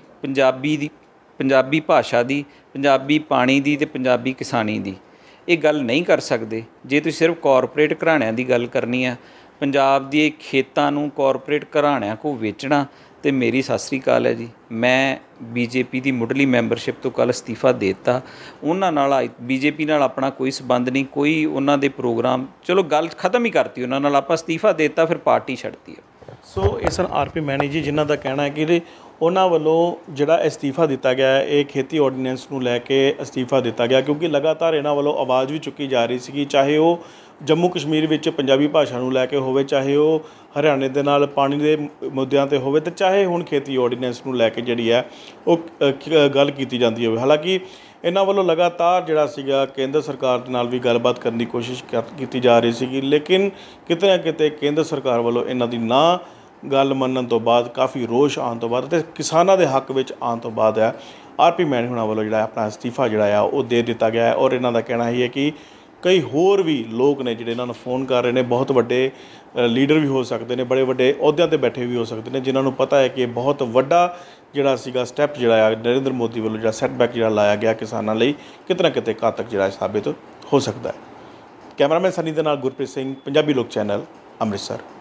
B: ਪੰਜਾਬੀ ਭਾਸ਼ਾ ਦੀ, ਪੰਜਾਬੀ ਪਾਣੀ ਦੀ ਅਤੇ ਪੰਜਾਬੀ ਕਿਸਾਨੀ ਦੀ ਇਹ ਗੱਲ ਨਹੀਂ ਕਰ ਸਕਦੇ ਜੇ ਤੁਸੀਂ ਸਿਰਫ ਕਾਰਪੋਰੇਟ ਘਰਾਣਿਆਂ ਦੀ ਗੱਲ ਕਰਨੀ ਆ। ਪੰਜਾਬ ਦੇ ਖੇਤਾਂ ਨੂੰ ਕਾਰਪੋਰੇਟ ਘਰਾਣਿਆਂ ਕੋਲ ਵੇਚਣਾ ਅਤੇ ਮੇਰੀ ਸਤਿ ਸ੍ਰੀ ਅਕਾਲ ਹੈ ਜੀ। ਮੈਂ BJP ਦੀ ਮੁੱਢਲੀ ਮੈਂਬਰਸ਼ਿਪ ਤੋਂ ਕੱਲ੍ਹ ਅਸਤੀਫਾ ਦੇ ਦਿੱਤਾ। ਉਹਨਾਂ ਨਾਲ BJP ਨਾਲ ਆਪਣਾ ਕੋਈ ਸੰਬੰਧ ਨਹੀਂ, ਕੋਈ ਉਹਨਾਂ ਦੇ ਪ੍ਰੋਗਰਾਮ, ਚਲੋ ਗੱਲ ਖਤਮ ਹੀ ਕਰਤੀ ਉਹਨਾਂ ਨਾਲ। ਆਪਾਂ ਅਸਤੀਫਾ ਦੇ ਦਿੱਤਾ, ਫਿਰ ਪਾਰਟੀ ਛੱਡਤੀ ਹੈ।
A: ਸੋ ਇਹ ਸਨ ਆਰਪੀ ਮੈਨੀ ਜੀ, ਜਿਨ੍ਹਾਂ ਦਾ ਕਹਿਣਾ ਹੈ ਕਿ ਉਹਨਾਂ ਵੱਲੋਂ ਜਿਹੜਾ ਅਸਤੀਫਾ ਦਿੱਤਾ ਗਿਆ ਹੈ ਇਹ ਖੇਤੀ ਆਰਡੀਨੈਂਸ ਨੂੰ ਲੈ ਕੇ ਅਸਤੀਫਾ ਦਿੱਤਾ ਗਿਆ, ਕਿਉਂਕਿ ਲਗਾਤਾਰ ਇਹਨਾਂ ਵੱਲੋਂ ਆਵਾਜ਼ ਵੀ ਚੁੱਕੀ ਜਾ ਰਹੀ ਸੀਗੀ, ਚਾਹੇ ਉਹ ਜੰਮੂ ਕਸ਼ਮੀਰ ਵਿੱਚ ਪੰਜਾਬੀ ਭਾਸ਼ਾ ਨੂੰ ਲੈ ਕੇ ਹੋਵੇ, ਚਾਹੇ ਉਹ ਹਰਿਆਣੇ ਦੇ ਨਾਲ ਪਾਣੀ ਦੇ ਮੁੱਦਿਆਂ 'ਤੇ ਹੋਵੇ, ਅਤੇ ਚਾਹੇ ਹੁਣ ਖੇਤੀ ਆਰਡੀਨੈਂਸ ਨੂੰ ਲੈ ਕੇ ਜਿਹੜੀ ਹੈ ਉਹ ਗੱਲ ਕੀਤੀ ਜਾਂਦੀ ਹੋਵੇ। ਹਾਲਾਂਕਿ ਇਹਨਾਂ ਵੱਲੋਂ ਲਗਾਤਾਰ ਜਿਹੜਾ ਸੀਗਾ ਕੇਂਦਰ ਸਰਕਾਰ ਦੇ ਨਾਲ ਵੀ ਗੱਲਬਾਤ ਕਰਨ ਦੀ ਕੋਸ਼ਿਸ਼ ਕੀਤੀ ਜਾ ਰਹੀ ਸੀਗੀ, ਲੇਕਿਨ ਕਿਤੇ ਨਾ ਕਿਤੇ ਕੇਂਦਰ ਸਰਕਾਰ ਵੱਲੋਂ ਇਹਨਾਂ ਦੀ ਨਾ ਗੱਲ ਮੰਨਣ ਤੋਂ ਬਾਅਦ, ਕਾਫੀ ਰੋਸ਼ ਆਉਣ ਤੋਂ ਬਾਅਦ ਅਤੇ ਕਿਸਾਨਾਂ ਦੇ ਹੱਕ ਵਿੱਚ ਆਉਣ ਤੋਂ ਬਾਅਦ ਹੈ ਆਰਪੀ ਮੈਨੀ ਹੁਣਾਂ ਵੱਲੋਂ ਜਿਹੜਾ ਆਪਣਾ ਅਸਤੀਫਾ ਜਿਹੜਾ ਆ ਉਹ ਦੇ ਦਿੱਤਾ ਗਿਆ ਹੈ। ਔਰ ਇਹਨਾਂ ਦਾ ਕਹਿਣਾ ਹੀ ਹੈ ਕਿ ਕਈ ਹੋਰ ਵੀ ਲੋਕ ਨੇ ਜਿਹੜੇ ਇਹਨਾਂ ਨੂੰ ਫ਼ੋਨ ਕਰ ਰਹੇ ਨੇ, ਬਹੁਤ ਵੱਡੇ ਲੀਡਰ ਵੀ ਹੋ ਸਕਦੇ ਨੇ, ਬੜੇ ਵੱਡੇ ਅਹੁਦਿਆਂ 'ਤੇ ਬੈਠੇ ਵੀ ਹੋ ਸਕਦੇ ਨੇ, ਜਿਨ੍ਹਾਂ ਨੂੰ ਪਤਾ ਹੈ ਕਿ ਇਹ ਬਹੁਤ ਵੱਡਾ ਜਿਹੜਾ ਸੀਗਾ ਸਟੈਪ ਜਿਹੜਾ ਆ ਨਰਿੰਦਰ ਮੋਦੀ ਵੱਲੋਂ ਜਿਹੜਾ ਸੈਟਬੈਕ ਜਿਹੜਾ ਲਾਇਆ ਗਿਆ ਕਿਸਾਨਾਂ ਲਈ, ਕਿਤੇ ਨਾ ਕਿਤੇ ਘਾਤਕ ਜਿਹੜਾ ਸਾਬਿਤ ਹੋ ਸਕਦਾ ਹੈ। ਕੈਮਰਾਮੈਨ ਸਨੀ ਦੇ ਨਾਲ ਗੁਰਪ੍ਰੀਤ ਸਿੰਘ, ਪੰਜਾਬੀ ਲੋਕ ਚੈਨਲ, ਅੰਮ੍ਰਿਤਸਰ।